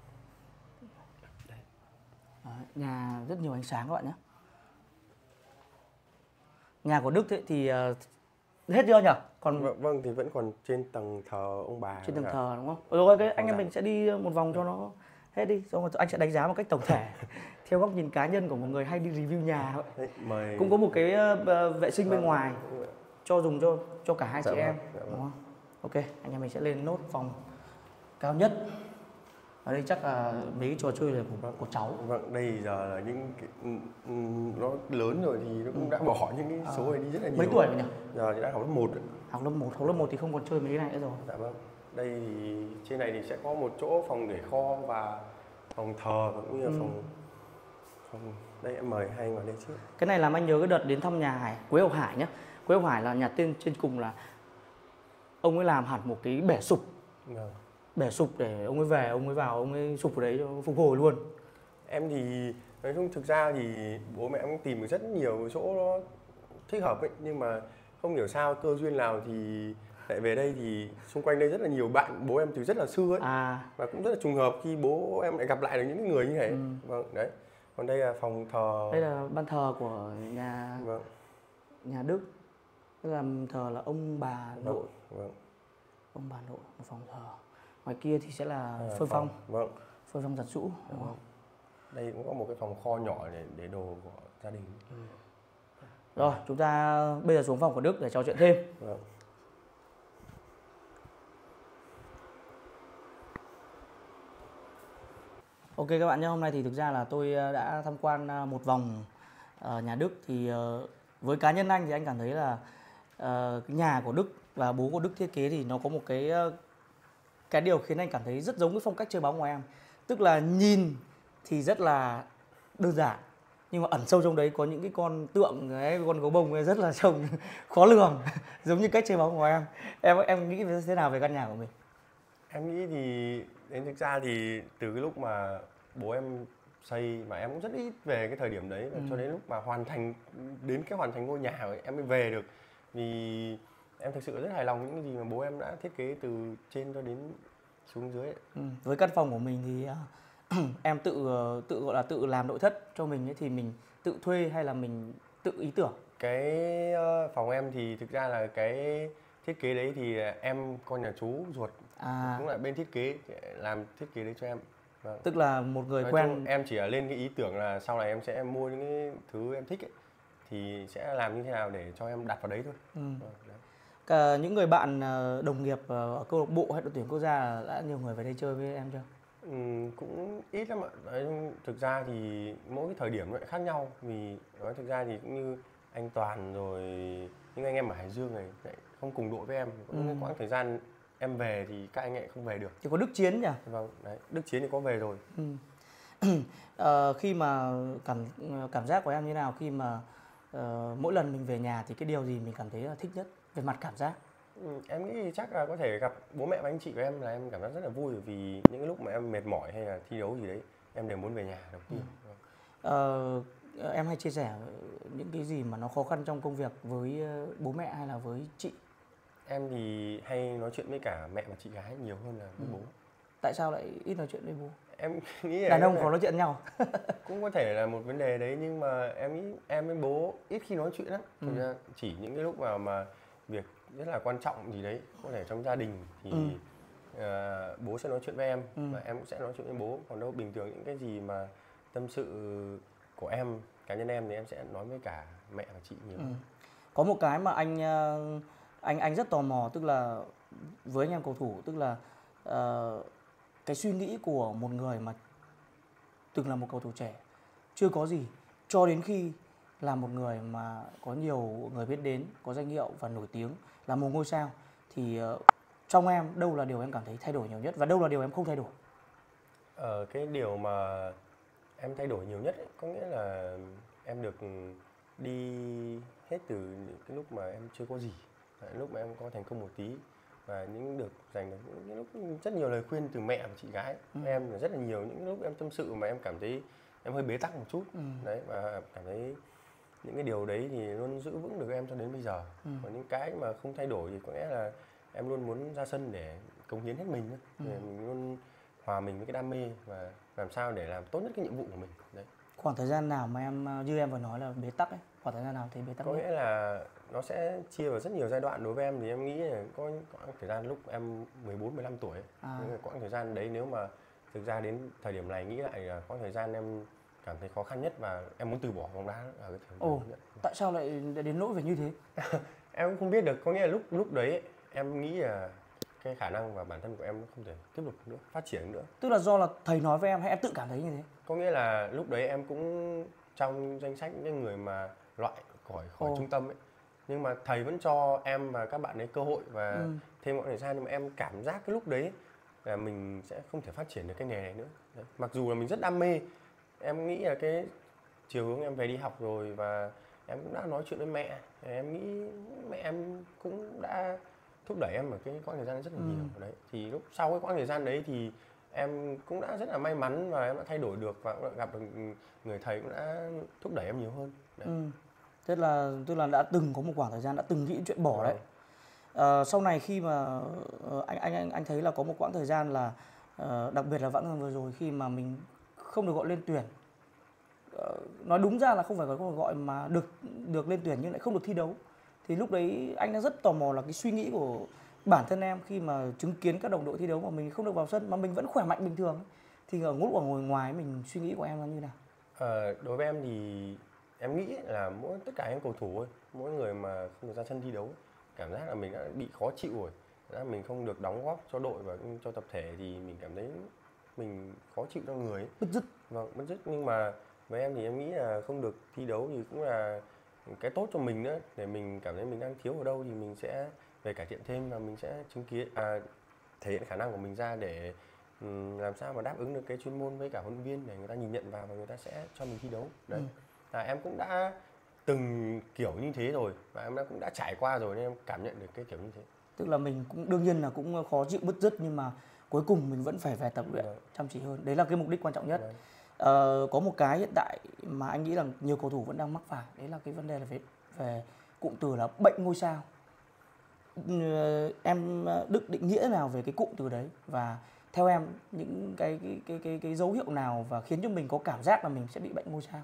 Đấy, nhà rất nhiều ánh sáng các bạn nhé. Nhà của Đức thì hết chưa nhỉ? Còn vâng thì vẫn còn trên tầng thờ ông bà. Trên tầng thờ đúng không? Rồi cái anh em mình sẽ đi một vòng cho nó hết đi, xong rồi anh sẽ đánh giá một cách tổng thể theo góc nhìn cá nhân của một người hay đi review nhà. Đấy, mời. Cũng có một cái vệ sinh bên ngoài cho dùng cho cả hai chị em. Đúng không? Ok, anh em mình sẽ lên nốt phòng cao nhất. Ở đây chắc là mấy cái trò chơi là của cháu. Vâng, đây giờ là những cái, nó lớn rồi thì nó cũng đã bỏ những cái số này đi rất là nhiều. Mấy tuổi rồi nhỉ? Giờ thì đã học lớp 1 rồi. Học lớp 1 thì không còn chơi mấy cái này nữa rồi. Dạ vâng. Đây thì trên này thì sẽ có một chỗ phòng để kho và phòng thờ cũng như là phòng đây em mời hai anh vào đây trước. Cái này làm anh nhớ cái đợt đến thăm nhà Quế Ngọc Hải nhé. Quế Ngọc Hải là nhà tên trên cùng là ông ấy làm hẳn một cái bể sục. Vâng. Bể sục để ông ấy về, ông ấy vào, ông ấy sục ở đấy cho phục hồi luôn. Em thì nói chung thực ra thì bố mẹ em cũng tìm được rất nhiều chỗ nó thích hợp ấy, nhưng mà không hiểu sao cơ duyên nào thì lại về đây, thì xung quanh đây rất là nhiều bạn bố em từ rất là xưa ấy. Và cũng rất là trùng hợp khi bố em lại gặp lại được những người như thế. Vâng, đấy. Còn đây là phòng thờ. Đây là ban thờ của nhà nhà Đức. Đây là thờ là ông bà nội. Vâng. Ông bà nội, phòng thờ. Ngoài kia thì sẽ là phơi phong. Vâng. Phơi phong giặt giũ. Đúng không? Đây cũng có một cái phòng kho nhỏ để đồ của gia đình. Rồi, chúng ta bây giờ xuống phòng của Đức để trò chuyện thêm. Vâng. Ok các bạn nhé, hôm nay thì thực ra là tôi đã tham quan một vòng nhà Đức. Thì với cá nhân anh thì anh cảm thấy là cái nhà của Đức và bố của Đức thiết kế thì nó có một cái điều khiến anh cảm thấy rất giống với phong cách chơi bóng của em. Tức là nhìn thì rất là đơn giản, nhưng mà ẩn sâu trong đấy có những cái con tượng ấy, con gấu bông ấy rất là trông khó lường giống như cách chơi bóng của em. Em nghĩ thế nào về căn nhà của mình? Em nghĩ thì đến thực ra thì từ cái lúc mà bố em xây mà em cũng rất ít về cái thời điểm đấy, cho đến lúc mà hoàn thành ngôi nhà rồi em mới về được. Vì em thực sự rất hài lòng những cái gì mà bố em đã thiết kế từ trên cho đến xuống dưới. Với căn phòng của mình thì em tự gọi là tự làm nội thất cho mình ấy, thì mình tự thuê hay là mình tự ý tưởng? Cái phòng em thì thực ra là cái thiết kế đấy thì em con nhà chú ruột cũng là bên thiết kế làm thiết kế đấy cho em. Vâng. Tức là một người Nói quen. chung em chỉ là lên cái ý tưởng là sau này em sẽ mua những cái thứ em thích ấy, thì sẽ làm như thế nào để cho em đặt vào đấy thôi. Cả những người bạn đồng nghiệp ở câu lạc bộ hay đội tuyển quốc gia đã nhiều người về đây chơi với em chưa? Cũng ít lắm ạ. Đấy, thực ra thì mỗi cái thời điểm lại khác nhau. Vì nói thực ra thì cũng như anh Toàn rồi những anh em ở Hải Dương này lại không cùng đội với em. Có những quãng thời gian em về thì các anh ấy không về được. Chỉ có Đức Chiến nhỉ? Vâng, đấy, Đức Chiến thì có về rồi. Khi mà cảm giác của em như nào khi mà mỗi lần mình về nhà thì cái điều gì mình cảm thấy là thích nhất về mặt cảm giác? Em nghĩ chắc là có thể gặp bố mẹ và anh chị của em là em cảm giác rất là vui, vì những cái lúc mà em mệt mỏi hay là thi đấu gì đấy em đều muốn về nhà đầu tiên. Em hay chia sẻ những cái gì mà nó khó khăn trong công việc với bố mẹ hay là với chị? Em thì hay nói chuyện với cả mẹ và chị gái nhiều hơn là với bố. Tại sao lại ít nói chuyện với bố? Em nghĩ là đàn ông khó nói chuyện nhau. cũng có thể là một vấn đề đấy, nhưng mà em nghĩ em với bố ít khi nói chuyện lắm. Thực ra chỉ những cái lúc mà việc rất là quan trọng gì đấy, có thể trong gia đình thì bố sẽ nói chuyện với em và em cũng sẽ nói chuyện với bố. Còn đâu bình thường những cái gì mà tâm sự của em, cá nhân em thì em sẽ nói với cả mẹ và chị nhiều. Có một cái mà anh rất tò mò, tức là với anh em cầu thủ, tức là cái suy nghĩ của một người mà từng là một cầu thủ trẻ, chưa có gì, cho đến khi là một người mà có nhiều người biết đến, có danh hiệu và nổi tiếng, là một ngôi sao, thì trong em đâu là điều em cảm thấy thay đổi nhiều nhất và đâu là điều em không thay đổi? Cái điều mà em thay đổi nhiều nhất ấy, có nghĩa là em được đi hết từ cái lúc mà em chưa có gì, lúc mà em có thành công một tí, và những được dành được những lúc rất nhiều lời khuyên từ mẹ và chị gái em, là rất là nhiều những lúc em tâm sự mà em cảm thấy em hơi bế tắc một chút đấy, và cảm thấy những cái điều đấy thì luôn giữ vững được em cho đến bây giờ. Còn những cái mà không thay đổi thì có nghĩa là em luôn muốn ra sân để cống hiến hết mình, mình luôn hòa mình với cái đam mê và làm sao để làm tốt nhất cái nhiệm vụ của mình đấy. Khoảng thời gian nào mà em như em vừa nói là bế tắc ấy, khoảng thời gian nào thì bế tắc Có nhất? nghĩa là nó sẽ chia vào rất nhiều giai đoạn. Đối với em thì em nghĩ là có thời gian lúc em 14, 15 tuổi ấy. Quãng thời gian đấy nếu mà thực ra đến thời điểm này nghĩ lại là quãng thời gian em cảm thấy khó khăn nhất và em muốn từ bỏ bóng đá ở cái thời điểm. Tại sao lại đến nỗi về như thế? Em cũng không biết được. Có nghĩa là lúc đấy ấy, em nghĩ là cái khả năng và bản thân của em không thể tiếp tục nữa, phát triển nữa. Tức là do là thầy nói với em hay em tự cảm thấy như thế? Có nghĩa là lúc đấy em cũng trong danh sách những người mà loại khỏi trung tâm ấy, nhưng mà thầy vẫn cho em và các bạn ấy cơ hội và thêm mọi thời gian, nhưng mà em cảm giác cái lúc đấy là mình sẽ không thể phát triển được cái nghề này nữa. Đấy. Mặc dù là mình rất đam mê, em nghĩ là cái chiều hướng em về đi học rồi và em cũng đã nói chuyện với mẹ, em nghĩ mẹ em cũng đã thúc đẩy em ở cái quãng thời gian rất là nhiều. Đấy thì lúc sau cái quãng thời gian đấy thì em cũng đã rất là may mắn và em đã thay đổi được và cũng đã gặp được người thầy cũng đã thúc đẩy em nhiều hơn. Đấy. Tức là đã từng có một khoảng thời gian đã từng nghĩ chuyện bỏ đấy. Sau này khi mà anh thấy là có một quãng thời gian là đặc biệt là quãng vừa rồi khi mà mình không được gọi lên tuyển, nói đúng ra là không phải có gọi mà được lên tuyển nhưng lại không được thi đấu, thì lúc đấy anh đã rất tò mò là cái suy nghĩ của bản thân em khi mà chứng kiến các đồng đội thi đấu mà mình không được vào sân mà mình vẫn khỏe mạnh bình thường, thì ở ngồi ngoài mình suy nghĩ của em là như nào? Đối với em thì em nghĩ là tất cả những cầu thủ ấy, mỗi người mà không được ra sân thi đấu ấy, cảm giác là mình đã bị khó chịu rồi, mình không được đóng góp cho đội và cho tập thể thì mình cảm thấy mình khó chịu trong người ấy. Bứt rứt. Vâng, bứt rứt. Nhưng mà với em thì em nghĩ là không được thi đấu thì cũng là cái tốt cho mình nữa, để mình cảm thấy mình đang thiếu ở đâu thì mình sẽ về cải thiện thêm và mình sẽ thể hiện khả năng của mình ra để làm sao mà đáp ứng được cái chuyên môn với cả huấn luyện viên để người ta nhìn nhận vào và người ta sẽ cho mình thi đấu. Đấy. Em cũng đã từng kiểu như thế rồi và em cũng đã trải qua rồi nên em cảm nhận được cái kiểu như thế. Tức là mình cũng đương nhiên là cũng khó chịu bứt rứt, nhưng mà cuối cùng mình vẫn phải về tập luyện chăm chỉ hơn. Đấy là cái mục đích quan trọng nhất. Có một cái hiện tại mà anh nghĩ là nhiều cầu thủ vẫn đang mắc phải, đấy là cái vấn đề là về cụm từ là bệnh ngôi sao. Em Đức định nghĩa nào về cái cụm từ đấy, và theo em những cái dấu hiệu nào và khiến cho mình có cảm giác là mình sẽ bị bệnh ngôi sao?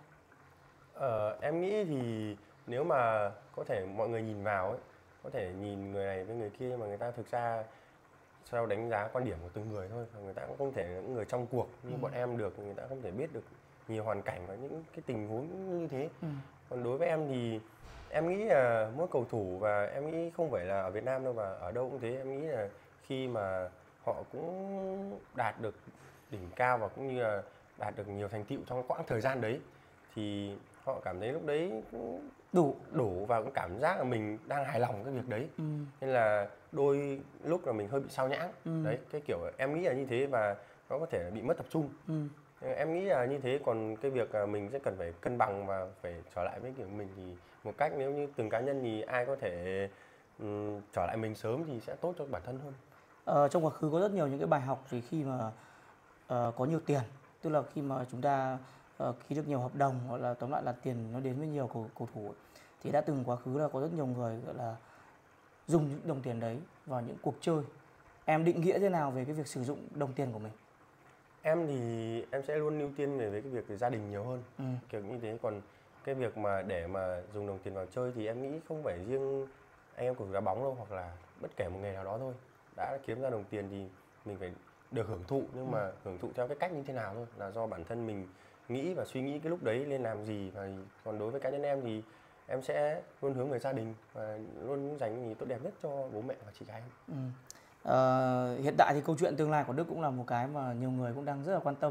Em nghĩ thì nếu mà có thể mọi người nhìn vào ấy, có thể nhìn người này với người kia mà người ta thực ra sau đánh giá quan điểm của từng người thôi, người ta cũng không thể những người trong cuộc như bọn em được, người ta không thể biết được nhiều hoàn cảnh và những cái tình huống như thế. Còn đối với em thì em nghĩ là mỗi cầu thủ, và em nghĩ không phải là ở Việt Nam đâu mà ở đâu cũng thế, em nghĩ là khi mà họ cũng đạt được đỉnh cao và cũng như là đạt được nhiều thành tựu trong quãng thời gian đấy thì họ cảm thấy lúc đấy cũng đủ và cũng cảm giác là mình đang hài lòng cái việc đấy. Nên là đôi lúc là mình hơi bị sao nhãng. Đấy, cái kiểu em nghĩ là như thế và nó có thể là bị mất tập trung. Em nghĩ là như thế. Còn cái việc mình sẽ cần phải cân bằng và phải trở lại với kiểu mình thì một cách, nếu như từng cá nhân thì ai có thể trở lại mình sớm thì sẽ tốt cho bản thân hơn. Trong quá khứ có rất nhiều những cái bài học thì khi mà có nhiều tiền, tức là khi mà chúng ta ký được nhiều hợp đồng, hoặc là tóm lại là tiền nó đến với nhiều cầu thủ ấy, thì đã từng quá khứ là có rất nhiều người gọi là dùng những đồng tiền đấy vào những cuộc chơi. Em định nghĩa thế nào về cái việc sử dụng đồng tiền của mình? Em thì em sẽ luôn ưu tiên về cái việc gia đình nhiều hơn, kiểu như thế. Còn cái việc mà để mà dùng đồng tiền vào chơi thì em nghĩ không phải riêng anh em cầu thủ đá bóng đâu, hoặc là bất kể một nghề nào đó thôi. Đã kiếm ra đồng tiền thì mình phải được hưởng thụ, nhưng mà hưởng thụ theo cái cách như thế nào thôi là do bản thân mình nghĩ và suy nghĩ cái lúc đấy nên làm gì. Và còn đối với cá nhân em thì em sẽ luôn hướng về gia đình và luôn dành những gì tốt đẹp nhất cho bố mẹ và chị gái em. Hiện tại thì câu chuyện tương lai của Đức cũng là một cái mà nhiều người cũng đang rất là quan tâm.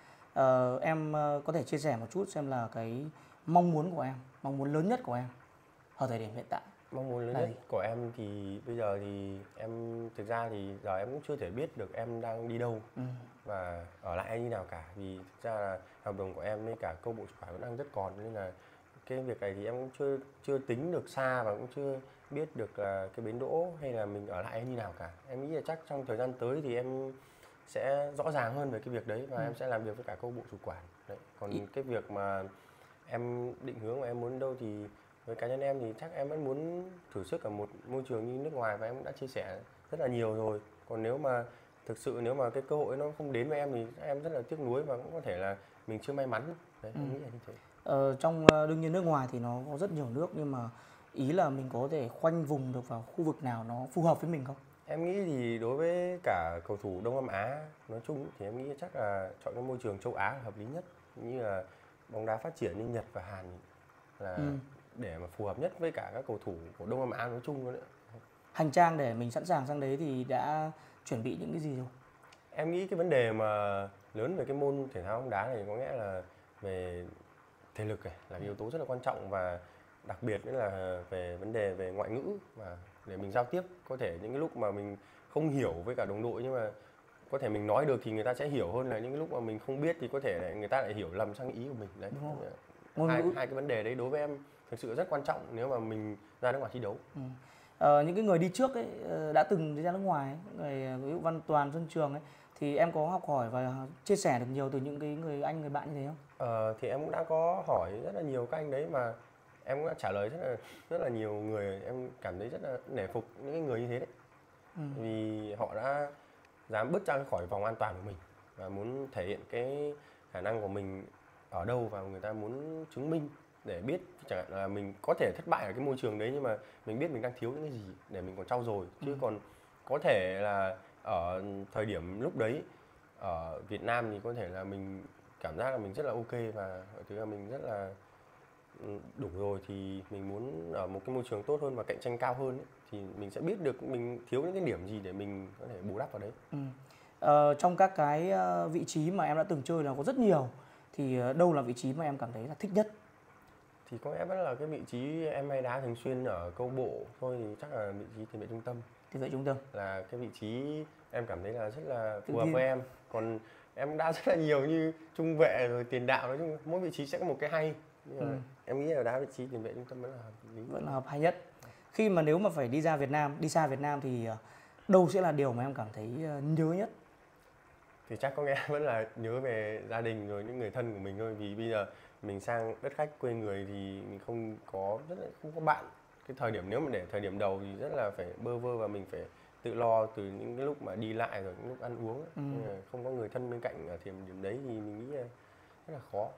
Em có thể chia sẻ một chút xem là cái mong muốn của em, mong muốn lớn nhất của em ở thời điểm hiện tại? Mong muốn lớn nhất của em thì bây giờ thì em thực ra thì giờ em cũng chưa thể biết được em đang đi đâu và ở lại như nào cả, vì thực ra là hợp đồng của em với cả câu bộ chủ quản vẫn đang rất còn, nên là cái việc này thì em cũng chưa tính được xa và cũng chưa biết được là cái bến đỗ hay là mình ở lại như nào cả. Em nghĩ là chắc trong thời gian tới thì em sẽ rõ ràng hơn về cái việc đấy và em sẽ làm việc với cả câu bộ chủ quản đấy. Còn cái việc mà em định hướng và em muốn đâu thì với cá nhân em thì chắc em vẫn muốn thử sức ở một môi trường như nước ngoài, và em cũng đã chia sẻ rất là nhiều rồi. Còn nếu mà thực sự nếu mà cái cơ hội nó không đến với em thì em rất là tiếc nuối và cũng có thể là mình chưa may mắn. Đấy, em nghĩ là như thế. Trong đương nhiên nước ngoài thì nó có rất nhiều nước, nhưng mà ý là mình có thể khoanh vùng được vào khu vực nào nó phù hợp với mình không? Em nghĩ thì đối với cả cầu thủ Đông Nam Á nói chung thì em nghĩ chắc là chọn cái môi trường châu Á là hợp lý nhất, như là bóng đá phát triển như Nhật và Hàn là để mà phù hợp nhất với cả các cầu thủ của Đông Nam Á nói chung luôn đấy. Hành trang để mình sẵn sàng sang đấy thì đã chuẩn bị những cái gì rồi? Em nghĩ cái vấn đề mà lớn về cái môn thể thao bóng đá này có nghĩa là về thể lực này là yếu tố rất là quan trọng, và đặc biệt nữa là về vấn đề về ngoại ngữ, và để mình giao tiếp có thể những cái lúc mà mình không hiểu với cả đồng đội nhưng mà có thể mình nói được thì người ta sẽ hiểu hơn, là những cái lúc mà mình không biết thì có thể là người ta lại hiểu lầm sang ý của mình đấy. Hai cái vấn đề đấy đối với em thực sự rất quan trọng nếu mà mình ra nước ngoài thi đấu. Những cái người đi trước ấy, đã từng đi ra nước ngoài ấy, người ví dụ Văn Toàn, Xuân Trường ấy, thì em có học hỏi và chia sẻ được nhiều từ những cái người anh, người bạn như thế không? Thì em cũng đã có hỏi rất là nhiều các anh đấy, mà em cũng đã trả lời rất là nhiều người, em cảm thấy rất là nể phục những cái người như thế đấy. Vì họ đã dám bước ra khỏi vòng an toàn của mình và muốn thể hiện cái khả năng của mình ở đâu, và người ta muốn chứng minh để biết chẳng hạn là mình có thể thất bại ở cái môi trường đấy nhưng mà mình biết mình đang thiếu những cái gì để mình còn trau dồi. Chứ còn có thể là ở thời điểm lúc đấy ở Việt Nam thì có thể là mình cảm giác là mình rất là ok và thứ là mình rất là đủ rồi thì mình muốn ở một cái môi trường tốt hơn và cạnh tranh cao hơn ấy, thì mình sẽ biết được mình thiếu những cái điểm gì để mình có thể bù đắp vào đấy. Trong các cái vị trí mà em đã từng chơi là có rất nhiều, thì đâu là vị trí mà em cảm thấy là thích nhất? Thì có lẽ vẫn là cái vị trí em hay đá thường xuyên ở câu bộ thôi, thì chắc là vị trí tiền vệ trung tâm. Tiền vệ trung tâm Là cái vị trí em cảm thấy là rất là phù hợp với em. Còn em đá rất là nhiều như trung vệ rồi tiền đạo, nói chung mỗi vị trí sẽ có một cái hay. Nhưng mà em nghĩ là đá vị trí tiền vệ trung tâm vẫn là hợp lý. Vẫn là hợp hay nhất. Khi mà nếu mà phải đi ra Việt Nam, đi xa Việt Nam thì đâu sẽ là điều mà em cảm thấy nhớ nhất? Thì chắc có nghe vẫn là nhớ về gia đình rồi những người thân của mình thôi, vì bây giờ mình sang đất khách quê người thì mình không có bạn. Cái thời điểm, nếu mà để thời điểm đầu thì rất là phải bơ vơ và mình phải tự lo từ những cái lúc mà đi lại rồi những lúc ăn uống. Không có người thân bên cạnh ở thời điểm đấy thì mình nghĩ là rất là khó.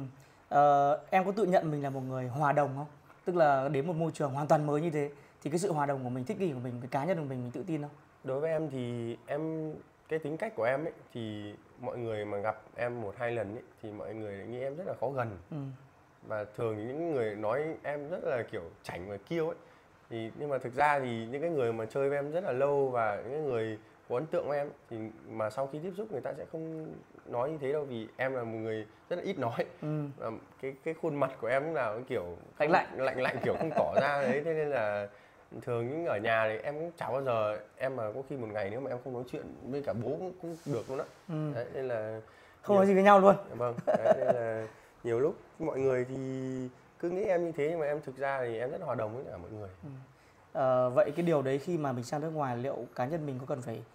Em có tự nhận mình là một người hòa đồng không? Tức là đến một môi trường hoàn toàn mới như thế thì cái sự hòa đồng của mình, thích nghi của mình, cái cá nhân của mình tự tin không? Đối với em thì cái tính cách của em ấy, thì mọi người mà gặp em 1-2 lần ấy, thì mọi người nghĩ em rất là khó gần. Và thường thì những người nói em rất là kiểu chảnh và kiêu ấy, nhưng mà thực ra thì những cái người mà chơi với em rất là lâu và những cái người có ấn tượng với em thì mà sau khi tiếp xúc người ta sẽ không nói như thế đâu, vì em là một người rất là ít nói. Và cái khuôn mặt của em lúc nào cũng kiểu lạnh kiểu không tỏ ra đấy, thế nên là thường những ở nhà thì em cũng chả bao giờ, em mà có khi một ngày nếu mà em không nói chuyện với cả bố cũng được luôn á. Đấy, nên là không nói gì với nhau luôn. Vâng, đấy, nên là nhiều lúc mọi người thì cứ nghĩ em như thế, nhưng mà em thực ra thì em rất hòa đồng với cả mọi người. Vậy cái điều đấy khi mà mình sang nước ngoài, liệu cá nhân mình có cần phải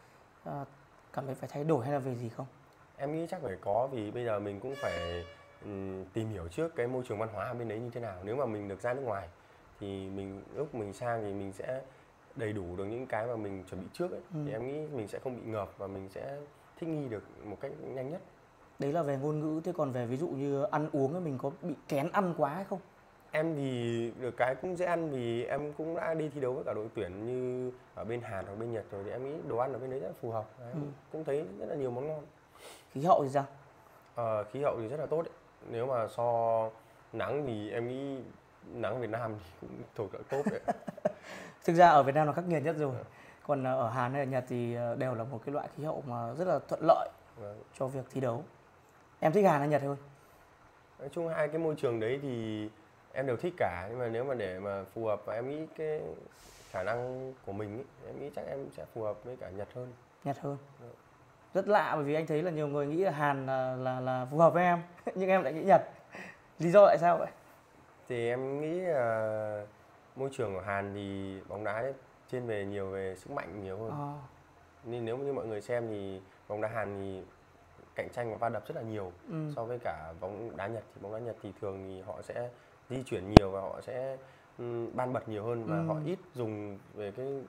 cảm thấy phải thay đổi hay là về gì không? Em nghĩ chắc phải có, vì bây giờ mình cũng phải tìm hiểu trước cái môi trường văn hóa ở bên đấy như thế nào. Nếu mà mình được ra nước ngoài thì lúc mình sang thì mình sẽ đầy đủ được những cái mà mình chuẩn bị trước ấy. Thì em nghĩ mình sẽ không bị ngợp và mình sẽ thích nghi được một cách nhanh nhất. Đấy là về ngôn ngữ. Thế còn về ví dụ như ăn uống thì mình có bị kén ăn quá hay không? Em thì được cái cũng dễ ăn, vì em cũng đã đi thi đấu với cả đội tuyển như ở bên Hàn hoặc bên Nhật rồi, thì em nghĩ đồ ăn ở bên đấy rất là phù hợp. Đấy, cũng thấy rất là nhiều món ngon. Khí hậu thì sao? Khí hậu thì rất là tốt đấy. Nếu mà so nắng thì em nghĩ nắng Việt Nam thì cũng thuộc loại tốt đấy. Thực ra ở Việt Nam là khắc nghiệt nhất rồi. Còn ở Hàn hay ở Nhật thì đều là một cái loại khí hậu mà rất là thuận lợi cho việc thi đấu. Em thích Hàn hay Nhật hơn? Nói chung hai cái môi trường đấy thì em đều thích cả, nhưng mà nếu mà để mà phù hợp và em nghĩ cái khả năng của mình ấy, em nghĩ chắc em sẽ phù hợp với cả Nhật hơn. Nhật hơn. Rất lạ, bởi vì anh thấy là nhiều người nghĩ là Hàn là phù hợp với em nhưng em lại nghĩ Nhật. Lý do tại sao vậy? Thì em nghĩ là môi trường ở Hàn thì bóng đá ấy, thiên về nhiều về sức mạnh nhiều hơn. Nên nếu như mọi người xem thì bóng đá Hàn thì cạnh tranh và va đập rất là nhiều so với cả bóng đá Nhật. Thì bóng đá Nhật thì thường thì họ sẽ di chuyển nhiều và họ sẽ ban bật nhiều hơn, và họ ít dùng về cái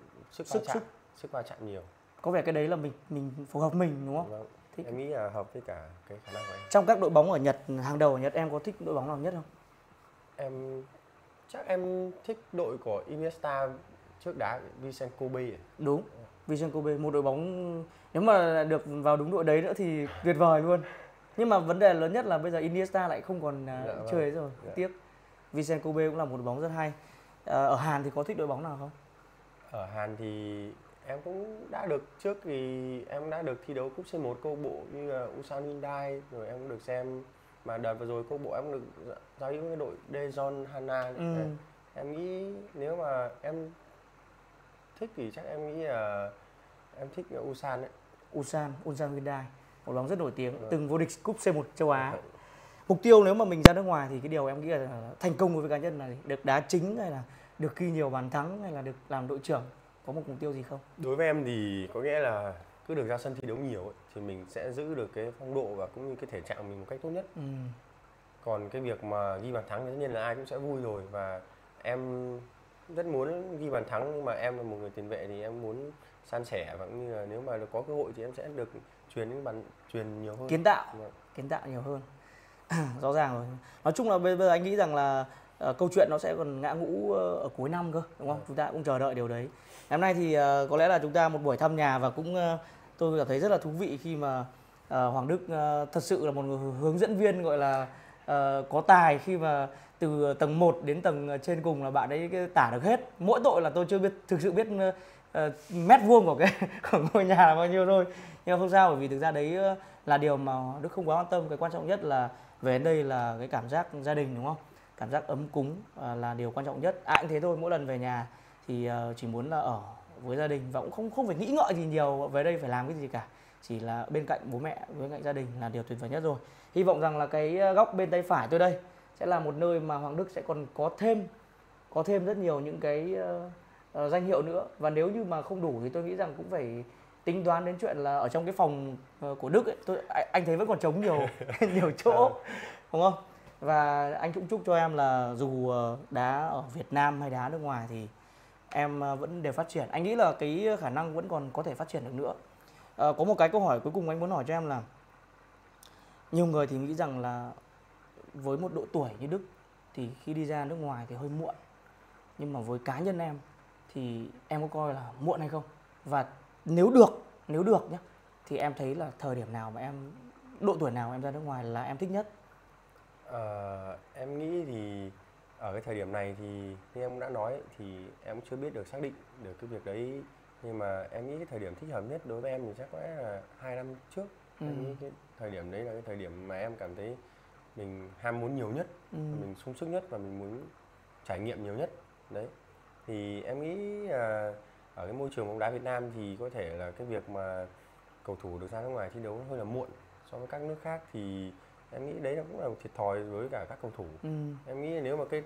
sức va chạm nhiều. Có vẻ cái đấy là mình phù hợp mình, đúng không? Vâng. Em nghĩ là hợp với cả cái khả năng của em. Trong các đội bóng ở Nhật, hàng đầu ở Nhật, em có thích đội bóng nào nhất không? Chắc em thích đội của Iniesta trước đá, Vincent Kobe. Đúng, Vincent Kobe, một đội bóng nếu mà được vào đúng đội đấy nữa thì tuyệt vời luôn. Nhưng mà vấn đề lớn nhất là bây giờ Iniesta lại không còn chơi ấy rồi, tiếc. Vincent Kobe cũng là một đội bóng rất hay. Ở Hàn thì có thích đội bóng nào không? Ở Hàn thì em cũng đã được, trước thì em đã được thi đấu cúp C1 câu bộ như là Ulsan Hyundai, rồi em cũng được xem, mà đợt vừa rồi câu bộ em cũng được giao hữu với đội Daejeon Hana. Em nghĩ nếu mà em thích thì chắc em nghĩ là em thích Ulsan đấy. Ulsan Hyundai, một bóng rất nổi tiếng, từng vô địch cúp C1 châu Á. Mục tiêu nếu mà mình ra nước ngoài thì cái điều em nghĩ là thành công với cá nhân là được đá chính, hay là được ghi nhiều bàn thắng, hay là được làm đội trưởng? Có một mục tiêu gì không? Đối với em thì có nghĩa là cứ được ra sân thi đấu nhiều ấy, thì mình sẽ giữ được cái phong độ và cũng như cái thể trạng của mình một cách tốt nhất. Còn cái việc mà ghi bàn thắng thì tất nhiên là ai cũng sẽ vui rồi, và em rất muốn ghi bàn thắng, nhưng mà em là một người tiền vệ thì em muốn san sẻ, và cũng như là nếu mà có cơ hội thì em sẽ được truyền nhiều hơn, kiến tạo nhiều hơn. Rõ ràng rồi. Nói chung là bây giờ anh nghĩ rằng là câu chuyện nó sẽ còn ngã ngũ ở cuối năm cơ, đúng không? Chúng ta cũng chờ đợi điều đấy. Hôm nay thì có lẽ là chúng ta một buổi thăm nhà, và cũng tôi cảm thấy rất là thú vị khi mà Hoàng Đức thật sự là một người hướng dẫn viên gọi là có tài khi mà từ tầng 1 đến tầng trên cùng là bạn ấy tả được hết. Mỗi tội là tôi chưa biết thực sự biết mét vuông của cái của ngôi nhà là bao nhiêu thôi. Nhưng mà không sao, bởi vì thực ra đấy là điều mà Đức không quá quan tâm. Cái quan trọng nhất là về đến đây là cái cảm giác gia đình, đúng không? Cảm giác ấm cúng là điều quan trọng nhất. Cũng thế thôi, mỗi lần về nhà thì chỉ muốn là ở với gia đình và cũng không phải nghĩ ngợi gì nhiều về đây phải làm cái gì cả. Chỉ là bên cạnh bố mẹ, bên cạnh gia đình là điều tuyệt vời nhất rồi. Hy vọng rằng là cái góc bên tay phải tôi đây sẽ là một nơi mà Hoàng Đức sẽ còn có thêm rất nhiều những cái danh hiệu nữa. Và nếu như mà không đủ thì tôi nghĩ rằng cũng phải tính toán đến chuyện là ở trong cái phòng của Đức ấy, anh thấy vẫn còn trống nhiều nhiều chỗ, đúng không? Và anh cũng chúc cho em là dù đá ở Việt Nam hay đá nước ngoài thì em vẫn đều phát triển. Anh nghĩ là cái khả năng vẫn còn có thể phát triển được nữa. Có một cái câu hỏi cuối cùng anh muốn hỏi cho em là nhiều người thì nghĩ rằng là với một độ tuổi như Đức thì khi đi ra nước ngoài thì hơi muộn. Nhưng mà với cá nhân em thì em có coi là muộn hay không? Và nếu được nhé, thì em thấy là thời điểm nào mà độ tuổi nào em ra nước ngoài là em thích nhất? Em nghĩ thì ở cái thời điểm này thì như em cũng đã nói thì em cũng chưa biết được xác định được cái việc đấy, nhưng mà em nghĩ cái thời điểm thích hợp nhất đối với em thì chắc có lẽ là 2 năm trước. Em nghĩ cái thời điểm đấy là cái thời điểm mà em cảm thấy mình ham muốn nhiều nhất, mình sung sức nhất và mình muốn trải nghiệm nhiều nhất đấy. Thì em nghĩ ở cái môi trường bóng đá Việt Nam thì có thể là cái việc mà cầu thủ được ra nước ngoài thi đấu hơi là muộn so với các nước khác, thì em nghĩ đấy cũng là một thiệt thòi với cả các cầu thủ. Em nghĩ nếu mà cái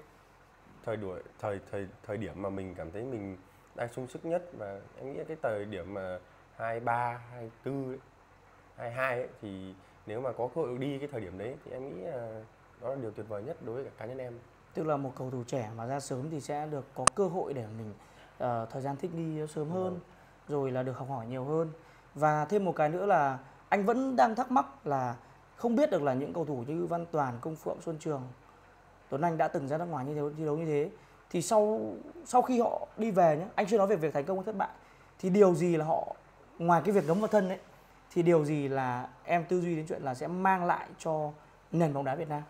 thời điểm mà mình cảm thấy mình đang sung sức nhất, và em nghĩ cái thời điểm mà 23, 24, 22 ấy, thì nếu mà có cơ hội đi cái thời điểm đấy thì em nghĩ là đó là điều tuyệt vời nhất đối với cả cá nhân em. Tức là một cầu thủ trẻ mà ra sớm thì sẽ được có cơ hội để mình thời gian thích nghi sớm hơn, rồi là được học hỏi nhiều hơn. Và thêm một cái nữa là anh vẫn đang thắc mắc là không biết được là những cầu thủ như Văn Toàn, Công Phượng, Xuân Trường, Tuấn Anh đã từng ra nước ngoài thi đấu như thế thì sau khi họ đi về nhé, anh chưa nói về việc thành công hay thất bại, thì điều gì là họ, ngoài cái việc ngấm vào thân ấy, thì điều gì là em tư duy đến chuyện là sẽ mang lại cho nền bóng đá Việt Nam?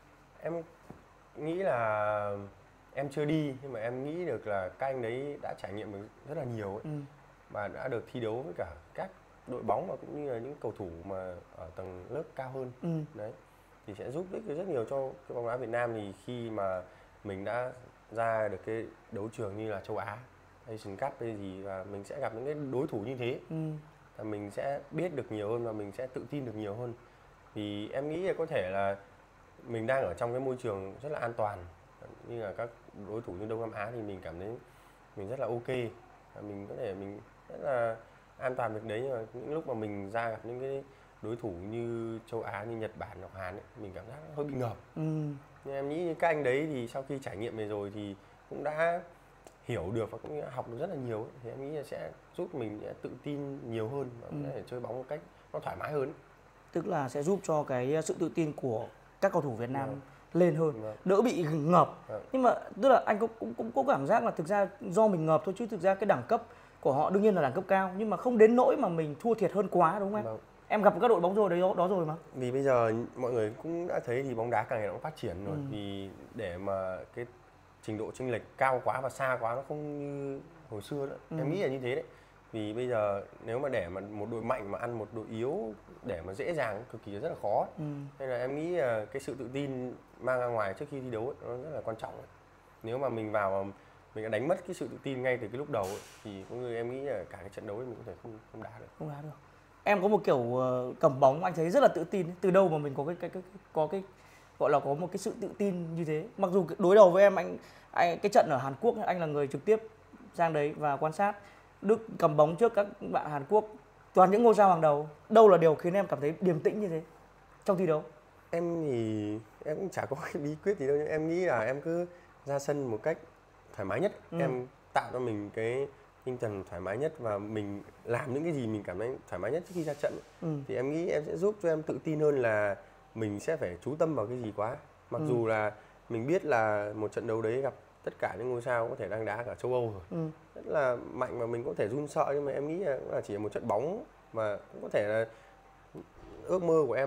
Em nghĩ là em chưa đi, nhưng mà em nghĩ được là các anh đấy đã trải nghiệm được rất là nhiều ấy. Và đã được thi đấu với cả các đội bóng và cũng như là những cầu thủ mà ở tầng lớp cao hơn. Đấy thì sẽ giúp ích rất nhiều cho cái bóng đá Việt Nam. Thì khi mà mình đã ra được cái đấu trường như là châu Á, Asian Cup hay gì, và mình sẽ gặp những cái đối thủ như thế, và mình sẽ biết được nhiều hơn và mình sẽ tự tin được nhiều hơn. Thì em nghĩ là có thể là mình đang ở trong cái môi trường rất là an toàn, như là các đối thủ như Đông Nam Á thì mình cảm thấy mình rất là ok, mình có thể mình rất là an toàn việc đấy. Nhưng mà những lúc mà mình ra gặp những cái đối thủ như châu Á, như Nhật Bản hoặc Hàn ấy, mình cảm giác hơi bị ngợp. Nhưng em nghĩ như các anh đấy thì sau khi trải nghiệm này rồi thì cũng đã hiểu được và cũng học được rất là nhiều ấy. Thì em nghĩ là sẽ giúp mình sẽ tự tin nhiều hơn và có thể chơi bóng một cách nó thoải mái hơn. Tức là sẽ giúp cho cái sự tự tin của các cầu thủ Việt Nam lên hơn, đỡ bị ngợp. Nhưng mà tức là anh cũng có cảm giác là thực ra do mình ngợp thôi, chứ thực ra cái đẳng cấp của họ đương nhiên là đẳng cấp cao, nhưng mà không đến nỗi mà mình thua thiệt hơn quá, đúng không em? Em gặp các đội bóng rồi đó rồi mà. Vì bây giờ mọi người cũng đã thấy thì bóng đá càng ngày nó phát triển rồi. Vì để mà cái trình độ chênh lệch cao quá và xa quá nó không như hồi xưa nữa. Em nghĩ là như thế đấy. Vì bây giờ nếu mà để mà một đội mạnh mà ăn một đội yếu để mà dễ dàng cực kỳ rất là khó. Nên là em nghĩ là cái sự tự tin mang ra ngoài trước khi thi đấu ấy, nó rất là quan trọng ấy. Nếu mà mình vào mình đã đánh mất cái sự tự tin ngay từ cái lúc đầu ấy, thì có người em nghĩ là cả cái trận đấu ấy mình có thể không đá được. Không đá được. Em có một kiểu cầm bóng anh thấy rất là tự tin. Từ đâu mà mình có cái gọi là có một cái sự tự tin như thế? Mặc dù đối đầu với em anh cái trận ở Hàn Quốc anh là người trực tiếp sang đấy và quan sát Đức cầm bóng trước các bạn Hàn Quốc, toàn những ngôi sao hàng đầu. Đâu là điều khiến em cảm thấy điềm tĩnh như thế trong thi đấu? Em thì em cũng chả có cái bí quyết gì đâu, nhưng em nghĩ là em cứ ra sân một cách thoải mái nhất. Em tạo cho mình cái tinh thần thoải mái nhất và mình làm những cái gì mình cảm thấy thoải mái nhất trước khi ra trận. Thì em nghĩ em sẽ giúp cho em tự tin hơn là mình sẽ phải chú tâm vào cái gì quá. Mặc dù là mình biết là một trận đấu đấy gặp tất cả những ngôi sao có thể đang đá cả châu Âu rồi, rất là mạnh và mình có thể run sợ, nhưng mà em nghĩ là chỉ là một trận bóng và cũng có thể là ước mơ của em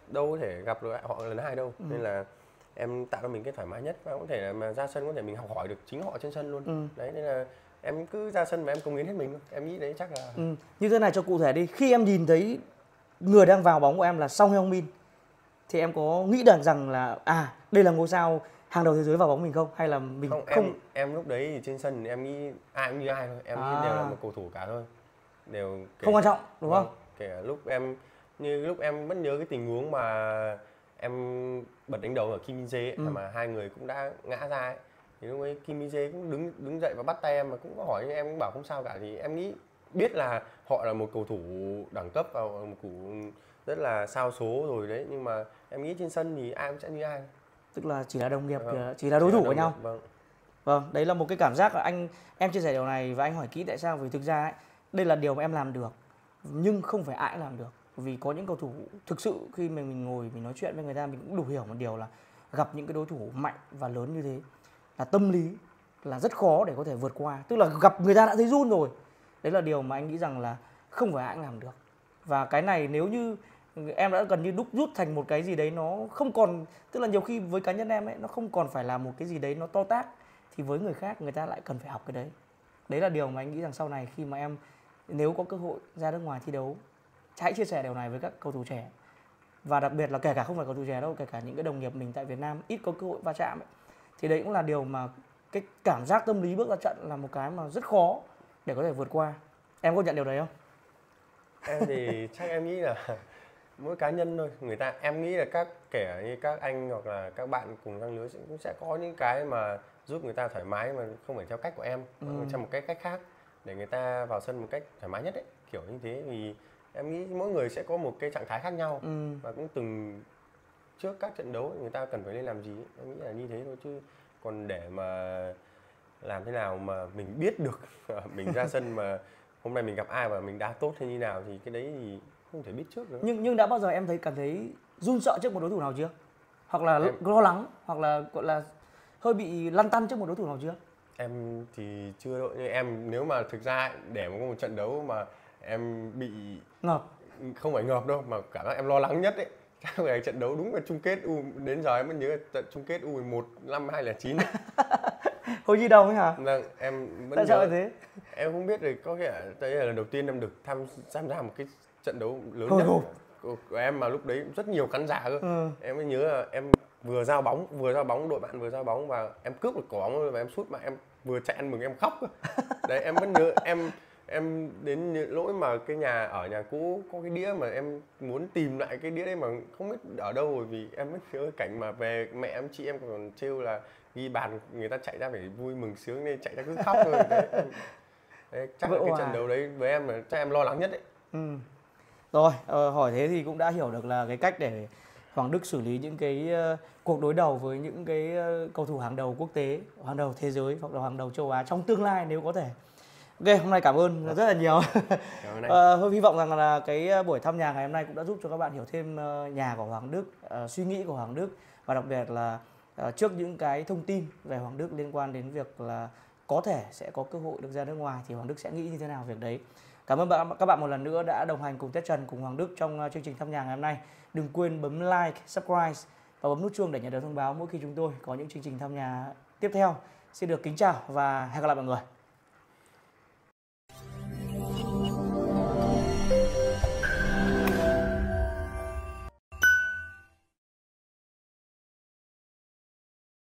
đâu có thể gặp được họ lần hai đâu. Nên là em tạo cho mình cái thoải mái nhất, và có thể là mà ra sân có thể mình học hỏi được chính họ trên sân luôn. Đấy, nên là em cứ ra sân mà em cống hiến hết mình luôn. Em nghĩ đấy chắc là Như thế này cho cụ thể đi, khi em nhìn thấy người đang vào bóng của em là Song Hyeong Min thì em có nghĩ rằng là đây là ngôi sao hàng đầu thế giới vào bóng mình không, hay là mình không? Em lúc đấy thì trên sân thì em nghĩ ai cũng như ai thôi, em nghĩ đều là một cầu thủ cả thôi, đều không quan trọng đúng không? Kể lúc em vẫn nhớ cái tình huống mà em bật đánh đầu ở Kim Min-jae mà hai người cũng đã ngã ra ấy. Thì lúc ấy Kim Min-jae cũng đứng dậy và bắt tay em, mà cũng có hỏi, nhưng em cũng bảo không sao cả. Thì em nghĩ biết là họ là một cầu thủ đẳng cấp và một cầu thủ rất là sao số rồi đấy, nhưng mà em nghĩ trên sân thì ai cũng sẽ như ai, tức là chỉ là đồng nghiệp, chỉ là đối thủ của nhau. Vâng, đấy là một cái cảm giác là em chia sẻ điều này và anh hỏi kỹ tại sao, vì thực ra ấy, đây là điều mà em làm được nhưng không phải ai cũng làm được. Vì có những cầu thủ thực sự khi mà mình ngồi mình nói chuyện với người ta, mình cũng đủ hiểu một điều là gặp những cái đối thủ mạnh và lớn như thế là tâm lý là rất khó để có thể vượt qua, tức là gặp người ta đã thấy run rồi. Đấy là điều mà anh nghĩ rằng là không phải ai cũng làm được. Và cái này nếu như em đã gần như đúc rút thành một cái gì đấy nó không còn, tức là nhiều khi với cá nhân em ấy nó không còn phải là một cái gì đấy nó to tát, thì với người khác người ta lại cần phải học cái đấy. Đấy là điều mà anh nghĩ rằng sau này khi mà em nếu có cơ hội ra nước ngoài thi đấu, hãy chia sẻ điều này với các cầu thủ trẻ. Và đặc biệt là kể cả không phải cầu thủ trẻ đâu, kể cả những cái đồng nghiệp mình tại Việt Nam ít có cơ hội va chạm ấy, thì đấy cũng là điều mà cái cảm giác tâm lý bước ra trận là một cái mà rất khó để có thể vượt qua. Em có nhận điều đấy không? Em thì chắc em nghĩ là mỗi cá nhân thôi. Em nghĩ là kể như các anh hoặc là các bạn cùng trang lứa cũng sẽ có những cái mà giúp người ta thoải mái mà không phải theo cách của em, theo một cách khác để người ta vào sân một cách thoải mái nhất ấy, kiểu như thế. Vì em nghĩ mỗi người sẽ có một cái trạng thái khác nhau, và cũng từng trước các trận đấu người ta cần phải nên làm gì ấy. Em nghĩ là như thế thôi, chứ còn để mà làm thế nào mà mình biết được mình ra sân mà hôm nay mình gặp ai và mình đá tốt hay như nào thì cái đấy thì không thể biết trước được. Nhưng đã bao giờ em cảm thấy run sợ trước một đối thủ nào chưa? Hoặc là lo lắng, hoặc là gọi là hơi bị lăn tăn trước một đối thủ nào chưa? Em thì chưa đâu, nhưng em nếu mà thực ra để mà có một trận đấu mà em bị ngợp, không phải ngợp đâu, mà cảm giác em lo lắng nhất ấy chắc là trận đấu đúng là chung kết đến giờ em mới nhớ trận chung kết U11 năm 2009 ấy. Hồi gì đâu ấy hả? Vâng, em vẫn tại sao lại thế? Em không biết, rồi có nghĩa là đây là lần đầu tiên em được tham gia một cái trận đấu lớn nhất của em, mà lúc đấy rất nhiều khán giả cơ. Em mới nhớ là em vừa giao bóng đội bạn vừa giao bóng và em cướp được quả bóng và em sút, mà em vừa chạy ăn mừng em khóc cơ. Đấy, em vẫn nhớ em đến lỗi mà cái ở nhà cũ có cái đĩa mà em muốn tìm lại cái đĩa đấy mà không biết ở đâu rồi, vì em vẫn nhớ cảnh mà về mẹ em chị em còn trêu là ghi bàn người ta chạy ra phải vui mừng sướng nên chạy ra cứ khóc thôi. Đấy, chắc là cái trận đấu đấy với em là chắc em lo lắng nhất đấy. Rồi, hỏi thế thì cũng đã hiểu được là cái cách để Hoàng Đức xử lý những cái cuộc đối đầu với những cái cầu thủ hàng đầu quốc tế, hàng đầu thế giới hoặc là hàng đầu châu Á trong tương lai nếu có thể. Ok, hôm nay cảm ơn rất là nhiều. Hy vọng rằng là cái buổi thăm nhà ngày hôm nay cũng đã giúp cho các bạn hiểu thêm nhà của Hoàng Đức, suy nghĩ của Hoàng Đức, và đặc biệt là trước những cái thông tin về Hoàng Đức liên quan đến việc là có thể sẽ có cơ hội được ra nước ngoài thì Hoàng Đức sẽ nghĩ như thế nào việc đấy. Cảm ơn các bạn một lần nữa đã đồng hành cùng Tết Trần cùng Hoàng Đức trong chương trình thăm nhà ngày hôm nay. Đừng quên bấm like, subscribe và bấm nút chuông để nhận được thông báo mỗi khi chúng tôi có những chương trình thăm nhà tiếp theo. Xin được kính chào và hẹn gặp lại mọi người.